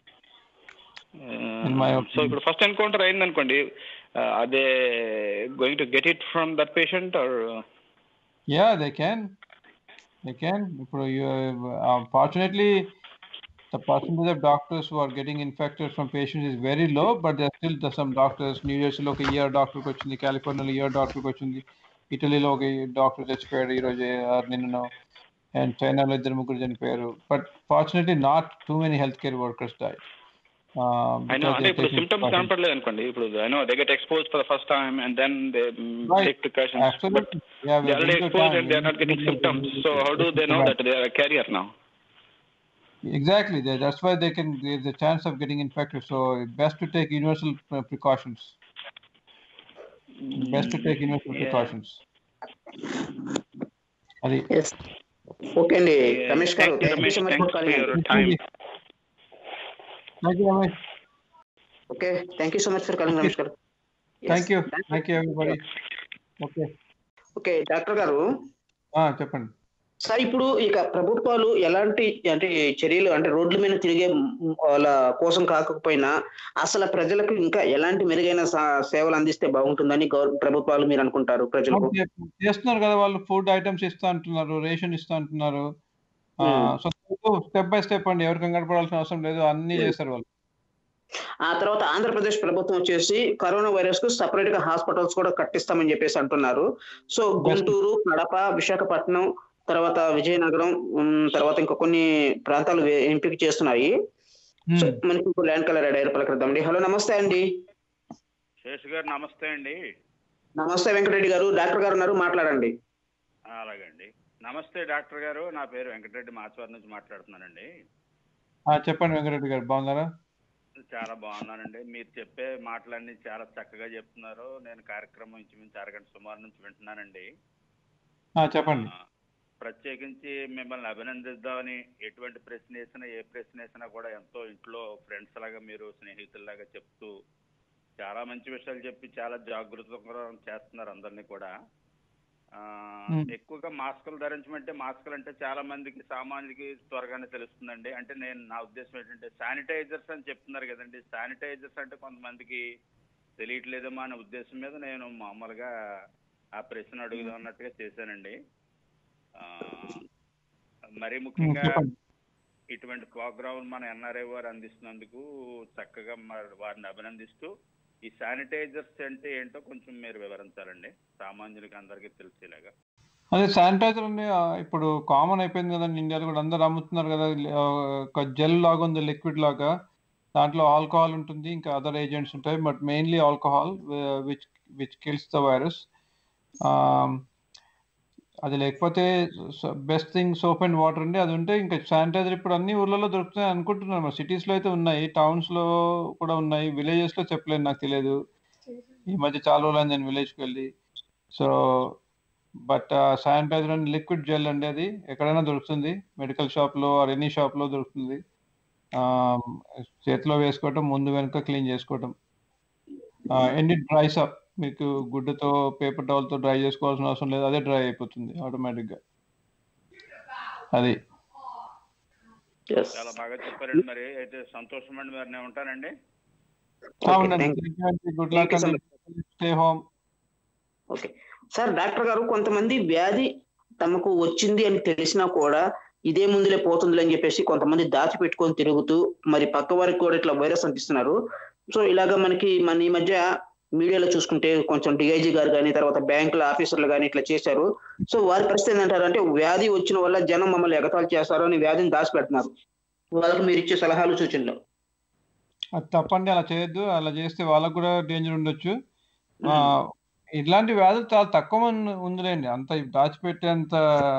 In my opinion. So, if first encounter ayindi anukondi, are they going to get it from that patient or? Yeah, they can. They can. Fortunately, the percentage of doctors who are getting infected from patients is very low, but there are still some doctors. New Jersey lo oka ear doctor ku vachindi, California lo ear doctor ku vachindi, Italy lo oka doctor chachipayadu ee roje ninno, and China lo iddaru muguru chanipoyaru. But fortunately not too many healthcare workers died. I know. అంటే ఇప్పుడు symptoms కనపడలేదు అనుకోండి, ఇప్పుడు I know they get exposed for the first time and then they take precautions. Absolutely. But they are already exposed and they are not getting symptoms. So how do they know that they are a carrier now? Exactly. That's why there's a chance of getting infected. So best to take universal precautions. Precautions. Adi. Yes. Okay, and Ramesh garu, thank you so much for calling. Thank you, Ramesh. Okay, thank you so much for calling, Ramesh garu. Thank you everybody. Okay, doctor గారు చెప్పండి సార్. ఇప్పుడు ఇక ప్రభుత్వాలు ఎలాంటి అంటే చర్యలు, అంటే రోడ్ల మీద తిరిగే వాళ్ళ కోసం కాకపోయినా అసలు ప్రజలకు ఇంకా ఎలాంటి మెరుగైన సేవలు అందిస్తే బాగుంటుందని ప్రభుత్వాలు మీరు అనుకుంటారు? ప్రజలకు చేస్తున్నారు కదా, వాళ్ళు ఫుడ్ ఐటమ్స్ ఇస్తా అంటున్నారు, రేషన్ ఇస్తా అంటున్నారు. సో స్టెప్ బై స్టెప్ అండి, ఎవరికి కంగారుపడాల్సిన అవసరం లేదు, అన్ని చేస్తారు వాళ్ళు. ఆ తర్వాత ఆంధ్రప్రదేశ్ ప్రభుత్వం వచ్చేసి కరోనా వైరస్ కు సపరేట్ గా హాస్పిటల్స్ కూడా కట్టిస్తామని చెప్పేసి అంటున్నారు. సో గుంటూరు, కడప, విశాఖపట్నం, తర్వాత విజయనగరం, తర్వాత ఇంకా కొన్ని ప్రాంతాలు ఎంపిక చేస్తున్నాయి. సో మనకి ఇప్పుడు ల్యాండ్ కలర్ డైరెక్ట్ పలకరిద్దామండి. హలో, నమస్తే అండి. శేష్ గారు నమస్తే అండి. నమస్తే వెంకటరెడ్డి గారు, డాక్టర్ గారు ఉన్నారు, మాట్లాడండి. అలాగండి. నమస్తే డాక్టర్ గారు, నా పేరు వెంకటరెడ్డి, మాచవరం నుంచి మాట్లాడుతున్నానండి. చెప్పండి వెంకటరెడ్డి గారు, బాగున్నారా? చాలా బాగున్నానండి. మీరు చెప్పే మాటలన్నీ చాలా చక్కగా చెప్తున్నారు. నేను కార్యక్రమం ఇంచుమించు అరగంట సుమారు నుంచి వింటున్నానండి. చెప్పండి. ప్రత్యేకించి మిమ్మల్ని అభినందిద్దామని, ఎటువంటి ప్రశ్న వేసినా ఏ ప్రశ్న వేసినా కూడా ఎంతో ఇంట్లో ఫ్రెండ్స్ లాగా, మీరు స్నేహితుల్లాగా చెప్తూ చాలా మంచి విషయాలు చెప్పి చాలా జాగృతంగా చేస్తున్నారు అందరినీ కూడా. ఎక్కువగా మాస్కులు ధరించమంటే, మాస్కులు అంటే చాలా మందికి సామాన్యులకి త్వరగానే తెలుస్తుందండి. అంటే నా ఉద్దేశం ఏంటంటే శానిటైజర్స్ అని చెప్తున్నారు కదండి, శానిటైజర్స్ అంటే కొంతమందికి తెలియట్లేదేమో అనే ఉద్దేశం మీద నేను మామూలుగా ఆ ప్రశ్న అడుగుదాం అన్నట్టుగా చేశానండి. మరీ ముఖ్యంగా ఇటువంటి ప్రోగ్రాం మన ఎన్ఆర్ఐ వారు అందిస్తున్నందుకు చక్కగా వారిని అభినందిస్తూ, ఈ శానిటైజర్స్ అంటే ఏంటో కొంచెం మీరు వివరించాలండి, సామాన్యులకి అందరికీ తెలిసేలాగా. అదే శానిటైజర్ అండి, ఇప్పుడు కామన్ అయిపోయింది కదండి, ఇండియాలో కూడా అందరు అమ్ముతున్నారు కదా. ఒక జెల్ లాగా ఉంది, లిక్విడ్ లాగా, దాంట్లో ఆల్కహాల్ ఉంటుంది, ఇంకా అదర్ ఏజెంట్స్ ఉంటాయి, but mainly alcohol which kills the virus. అది లేకపోతే best thing soap and water అండి, అది ఉంటే ఇంకా శానిటైజర్ ఇప్పుడు అన్ని ఊర్లలో దొరుకుతాయి అనుకుంటున్నాను. సిటీస్లో అయితే ఉన్నాయి, టౌన్స్లో కూడా ఉన్నాయి, విలేజెస్లో చెప్పలేదు, నాకు తెలియదు. ఈ మధ్య చాలా రోజులు నేను విలేజ్కి వెళ్ళి. So but sanitiser and liquid gel అండి, అది ఎక్కడైనా దొరుకుతుంది, మెడికల్ షాప్లో ఆర్ ఎనీ షాప్లో దొరుకుతుంది. చేతిలో వేసుకోవటం, ముందు వెనుక క్లీన్ చేసుకోవటం. అండ్ ఇట్ డ్రైస్ అప్, మీకు గుడ్డతో పేపర్ టవల్తో డ్రై చేసుకోవాల్సిన అవసరం లేదు, అదే డ్రై అయిపోతుంది ఆటోమేటిక్గా. అది చాలా బాగా చెప్పారండి. మరి అయితే సంతోషం అండి, మరి నేను ఉంటానండి. గుడ్ లక్ అండి, stay home. Okay sir. Doctor గారు, కొంతమంది వ్యాధి తమకు వచ్చింది అని తెలిసినా కూడా ఇదే ముందులే పోతుంది అని చెప్పేసి కొంతమంది దాచిపెట్టుకొని తిరుగుతూ మరి పక్క వారికి కూడా ఇట్లా వైరస్ అంటిస్తున్నారు. సో ఇలాగా మన ఈ మధ్య మీడియాలో చూసుకుంటే కొంచెం డిఐజీ గారు కానీ, తర్వాత బ్యాంకుల ఆఫీసర్లు కానీ ఇట్లా చేశారు. సో వారి పరిస్థితి ఏంటంటారు అంటే, వ్యాధి వచ్చిన వల్ల జనం మమ్మల్ని ఎగతాళి చేస్తారు అని వ్యాధిని దాచిపెడుతున్నారు. వాళ్ళకి మీరు ఇచ్చే సలహాలు, సూచనలు? అది తప్పండి, అలా చేయొద్దు. అలా చేస్తే వాళ్ళకు కూడా డేంజర్ ఉండొచ్చు. ఇట్లాంటి వ్యాధులు చాలా తక్కువ ఉందిలేండి, అంత దాచిపెట్టేంత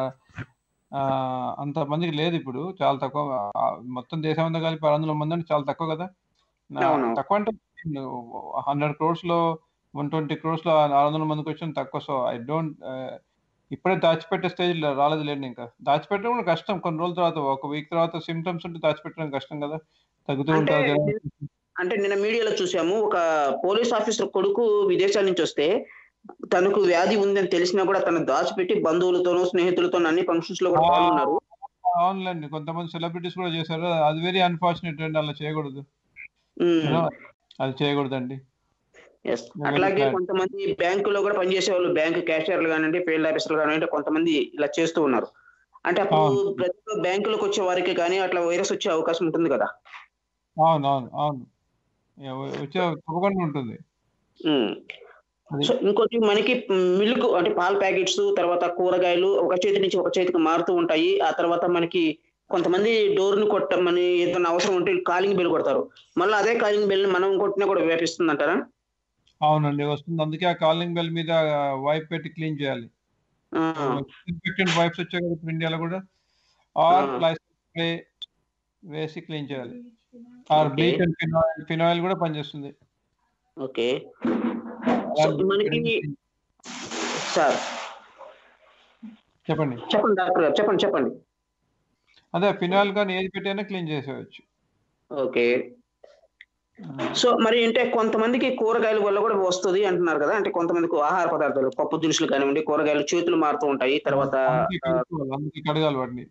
అంత మందికి లేదు ఇప్పుడు, చాలా తక్కువ. మొత్తం దేశం అంతా కలిపి 600 మంది అంటే చాలా తక్కువ కదా. తక్కువ అంటే 100 crores లో 120 crores లో 600 మందికి వచ్చిన తక్కువ. సో ఐ డోంట్, ఇప్పుడే దాచిపెట్టే స్టేజ్ రాలేదు లేండి. ఇంకా దాచిపెట్టడం కూడా కష్టం, కొన్ని రోజుల తర్వాత, ఒక వీక్ తర్వాత సిమ్టమ్స్ ఉంటే దాచిపెట్టడం కష్టం కదా, తగ్గుతూ ఉంటారు. అంటే నిన్న మీడియాలో చూసాము, ఒక పోలీస్ ఆఫీసర్ కొడుకు విదేశాల నుంచి వస్తే తనకు వ్యాధి ఉందని తెలిసినా కూడా తను దాచిపెట్టి బంధువులతోనూ స్నేహితులతో అన్ని ఫంక్షన్స్ లో కూడా పాల్గొన్నారు. అవునులేండి, కొంతమంది సెలబ్రిటీస్ కూడా చేశారు. అది వెరీ అన్ఫార్చునేట్ అండి, అలా చేయకూడదు, అది చేయకూడదండి. అట్లాగే కొంతమంది బ్యాంకులో కూడా పనిచేసే వాళ్ళు, బ్యాంక్ క్యాషియర్లు కానివ్వండి, ఫీల్డ్ ఆఫీసర్లు కానివ్వండి, కొంతమంది ఇలా చేస్తూ ఉన్నారు. అంటే అప్పుడు ప్రతి బ్యాంకులకు వచ్చే వారికి కానీ అట్లా వైరస్ వచ్చే అవకాశం ఉంటుంది కదా. అవునవును, అవును, వచ్చే తప్పకుండా ఉంటుంది. సో ఇంకోటి, మనకి మిల్క్ అంటే పాల ప్యాకెట్స్, తర్వాత కూరగాయలు ఒక చేతి నుంచి ఒక చేతికి మారుతూ ఉంటాయి. ఆ తర్వాత మనకి కొంతమంది డోర్ని కొట్టమని ఏదైనా అవసరం ఉంటే కాలింగ్ బెల్ కొడతారు, మళ్ళీ అదే కాలింగ్ బెల్ మనం కొట్టినా కూడా వ్యాపిస్తుంది అంటారా? అవునండి, వస్తుంది. అందుకే ఆ కాలింగ్ బెల్ మీద వైప్ పెట్టి క్లీన్ చేయాలి. డిస్ఇన్ఫెక్టెంట్ వైప్స్ వచ్చాయి కదా ఇప్పుడు ఇండియాలో కూడా, ఆర్ లైసెన్స్ స్ప్రే వేసి క్లీన్ చేయాలి. ఆర్ బ్లీచ్ అండ్ ఫినాయిల్ కూడా పనిచేస్తుంది. ఓకే మనకి సార్ చెప్పండి చెప్పండి డాక్టర్ గారు, చెప్పండి. అదే ఫినాయిల్ కానీ ఏది పెట్టైనా క్లీన్ చేసేయచ్చు. ఓకే. సో మరి అంటే కొంతమందికి కూరగాయల వల్ల కూడా వస్తుంది అంటున్నారు కదా, అంటే కొంతమందికి ఆహార పదార్థాలు పప్పు దినుసులు కానివ్వండి, కూరగాయలు చేతులు మారుతూ ఉంటాయి, తర్వాత కడగాలి వాటిని,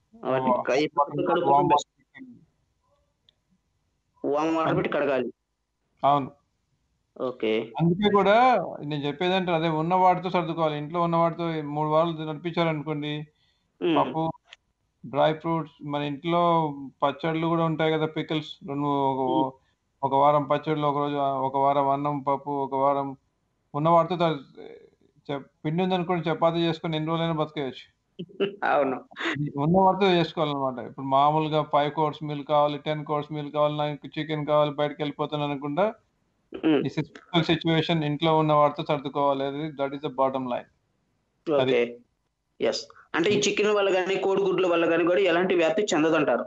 వామ్ వాటర్ పెట్టి కడగాలి. అవును. ఓకే. అందుకే కూడా నేను చెప్పేదంటే అదే ఉన్న వాటితో సర్దుకోవాలి. ఇంట్లో ఉన్న వాటితో 3 వారాలు నడిపించాలనుకోండి, పప్పు, డ్రై ఫ్రూట్స్, మన ఇంట్లో పచ్చళ్ళు కూడా ఉంటాయి కదా, పికిల్స్, ఒక వారం పచ్చళ్ళు, ఒక వారం అన్నం పప్పు, ఒక వారం ఉన్న వాటితో పిండి ఉందనుకోండి, చపాతీ చేసుకొని ఎన్ని రోజులైనా బతికేయచ్చు. అవును, ఉన్న వాటితో చేసుకోవాలన్నమాట. ఇప్పుడు మామూలుగా 5 కోర్స్ మీల్ కావాలి, 10 కోర్స్ మీల్ కావాలి, నాకు చికెన్ కావాలి, బయటకు వెళ్ళిపోతాను అనకుండా ఈ సిచ్యువేషన్ ఇంట్లో ఉన్న వాటితో సర్దుకోవాలి. That is the bottom line. Okay. Yes, అంటే ఈ చికెన్ వల్ల కానీ కోడిగుడ్ల వల్ల కానీ కూడా ఎలాంటి వ్యాప్తి చెందదంటారు?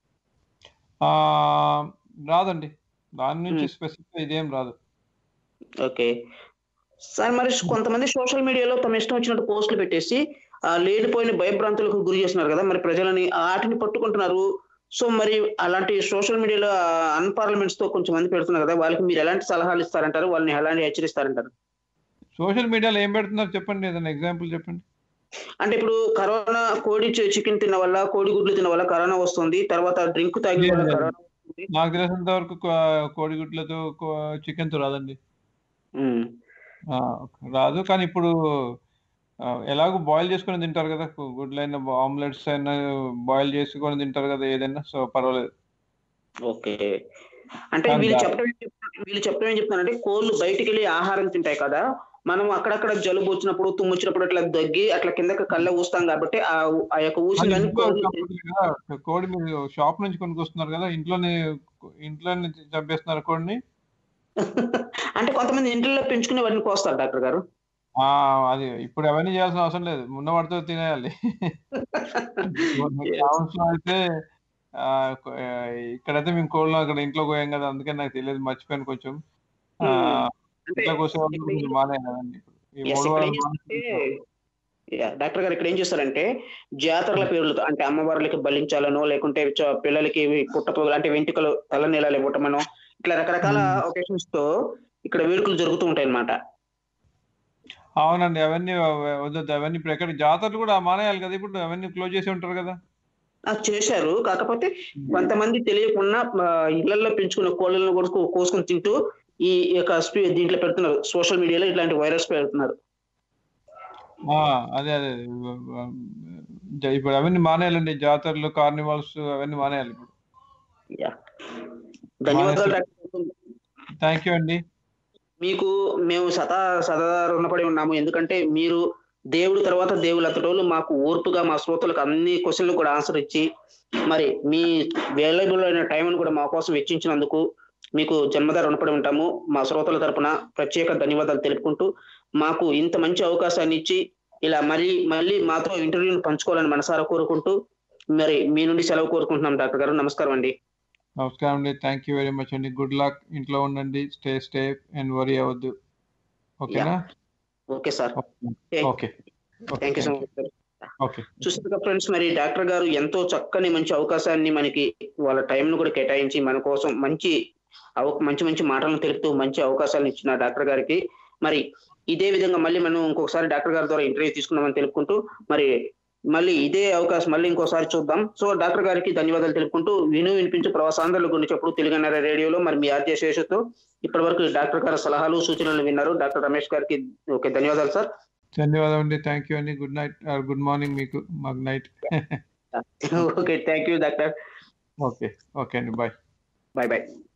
రాదండి, దాని నుంచి స్పెసిఫిక్ ఇదేం రాదు. ఓకే సార్, మరి కొంతమంది సోషల్ మీడియాలో తమ ఇష్టం వచ్చినట్టు పోస్టులు పెట్టేసి లేనిపోయిన భయభ్రాంతులకు గురి చేస్తున్నారు కదా, మరి ప్రజలని వాటిని పట్టుకుంటున్నారు. సో మరి అలాంటి సోషల్ మీడియాలో అన్పార్లమెంట్స్ తో కొంచెం మంది పెడుతున్నారు కదా, వాళ్ళకి మీరు ఎలాంటి సలహాలు ఇస్తారంటారు, వాళ్ళని ఎలాంటి హెచ్చరిస్తారంటారు? సోషల్ మీడియాలో ఏం పెడుతున్నారు చెప్పండి, ఏదైనా ఎగ్జాంపుల్ చెప్పండి. అంటే ఇప్పుడు కరోనా కోడి చికెన్ తిన్న వల్ల, కోడి గుడ్లు తిన్న వల్ల కరోనా వస్తుంది, తర్వాత డ్రింక్ తాగి వల్ల కరోనా వస్తుంది. నాకు తెలిసినంత వరకు కోడిగుడ్లతో చికెన్ తో రాదండి, రాదు. కానీ ఇప్పుడు ఎలాగో బాయిల్ చేసుకొని తింటారు కదా, గుడ్లైనా ఆమ్లెట్స్ అయినా బాయిల్ చేసుకొని తింటారు కదా ఏదైనా, సో పర్వాలేదు. ఓకే. అంటే వీళ్ళు చెప్పడం ఏం చెప్తున్నారంటే, కోళ్ళు బయటికి వెళ్ళి ఆహారం తింటాయి కదా, మనం అక్కడక్కడ జలుబు వచ్చినప్పుడు, తుమ్ము వచ్చినప్పుడు అట్లా దగ్గి అట్లా కిందకి కళ్ళ ఊస్తాం కాబట్టి ఆ యొక్క ఊసి కోడి మీరు షాప్ నుంచి కొనుక్కొస్తున్నారు కదా, ఇంట్లోనే చంపేస్తున్నారు కోడిని. అంటే కొంతమంది ఇంట్లో పెంచుకునే వాటిని కోస్తారు డాక్టర్ గారు. అది ఇప్పుడు అవన్నీ చేయాల్సిన అవసరం లేదు, ఉన్నవాటితో తినేయాలి. అయితే ఇక్కడైతే మేము కోళ్ళు అక్కడ ఇంట్లో పోయాం కదా, అందుకని నాకు తెలియదు, మర్చిపోయాను కొంచెం. ఇంట్లో కోసేవాళ్ళు మానేయాలండి. డాక్టర్ గారు ఇక్కడ ఏం చేస్తారంటే, జాతరల పేర్లతో అంటే అమ్మవార్లకి బలించాలనో, లేకుంటే పిల్లలకి పుట్టపోగులు అంటే వెంట్రుకలు తల నీళ్ళలు ఇవ్వటమనో, ఇట్లా రకరకాల ఒకేషన్స్ తో ఇక్కడ వేడుకలు జరుగుతూ ఉంటాయి అన్నమాట. అవునండి, అవన్నీ వద్దు, అవన్నీ ఇప్పుడు ఎక్కడ జాతరలు కూడా మానేయాలి కదా, ఇప్పుడు అవన్నీ క్లోజ్ చేసి ఉంటారు కదా. చేశారు, కాకపోతే కొంతమంది తెలియకుండా ఇళ్లలో పెంచుకున్న కోళ్ళను కూడా కోసుకొని తింటూ ఈ యొక్క దీంట్లో పెడుతున్నారు, సోషల్ మీడియాలో ఇట్లాంటి వైరస్ పెడుతున్నారు. అదే ఇప్పుడు అవన్నీ మానేయాలండి, జాతరలు, కార్నివాల్స్ అవన్నీ మానేయాలి ఇప్పుడు. ధన్యవాదాలు. థ్యాంక్ యూ అండి. మీకు మేము సదా రుణపడి ఉన్నాము, ఎందుకంటే మీరు దేవుడు తర్వాత దేవుడు అతటోళ్ళు మాకు ఓర్పుగా మా శ్రోతలకు అన్ని క్వశ్చన్లు కూడా ఆన్సర్ ఇచ్చి, మరి మీ అవైలబుల్ అయిన టైంను కూడా మా కోసం వెచ్చించినందుకు మీకు జన్మదా రుణపడి ఉంటాము. మా శ్రోతల తరపున ప్రత్యేక ధన్యవాదాలు తెలుపుకుంటూ, మాకు ఇంత మంచి అవకాశాన్ని ఇచ్చి ఇలా మళ్ళీ మాతో ఇంటర్వ్యూని పంచుకోవాలని మనసారా కోరుకుంటూ, మరి మీ నుండి సెలవు కోరుకుంటున్నాం డాక్టర్ గారు. నమస్కారం అండి. నమస్కారం అండి, థ్యాంక్ యూ వెరీ మచ్ అండి. గుడ్ లక్, ఇంట్లో ఉండండి, స్టే సేఫ్ అండ్ వరీ అవ్వద్దు. ఓకేనా? Okay sir. Okay, thank you so much sir. చూసారుగా ఫ్రెండ్స్, మరి డాక్టర్ గారు ఎంతో చక్కని మంచి అవకాశాన్ని మనకి వాళ్ళ టైంను కూడా కేటాయించి మన కోసం మంచి మాటలను తెలుపుతూ మంచి అవకాశాలను ఇచ్చిన డాక్టర్ గారికి మరి ఇదే విధంగా మళ్ళీ మనం ఇంకొకసారి డాక్టర్ గారి ద్వారా ఇంటర్వ్యూ తీసుకున్నామని తెలుపుకుంటూ, మరి మళ్ళీ ఇదే అవకాశం మళ్ళీ ఇంకోసారి చూద్దాం. సో డాక్టర్ గారికి ధన్యవాదాలు తెలుపుకుంటూ, వినిపించు ప్రవాసాంధ్రుల గురించి చెప్పుడు తెలుగున్నర రేడియోలో మరి మీ ఆర్జే శేషుతో ఇప్పటి వరకు డాక్టర్ గారి సలహాలు సూచనలు విన్నారు. డాక్టర్ రమేష్ గారికి ఓకే, ధన్యవాదాలు సార్. ధన్యవాదాలు అండి, థ్యాంక్ యూ అండి. గుడ్ నైట్, గుడ్ మార్నింగ్ మీకు, మాకు night. Okay, thank you doctor. Okay అండి, బాయ్. బాయ్.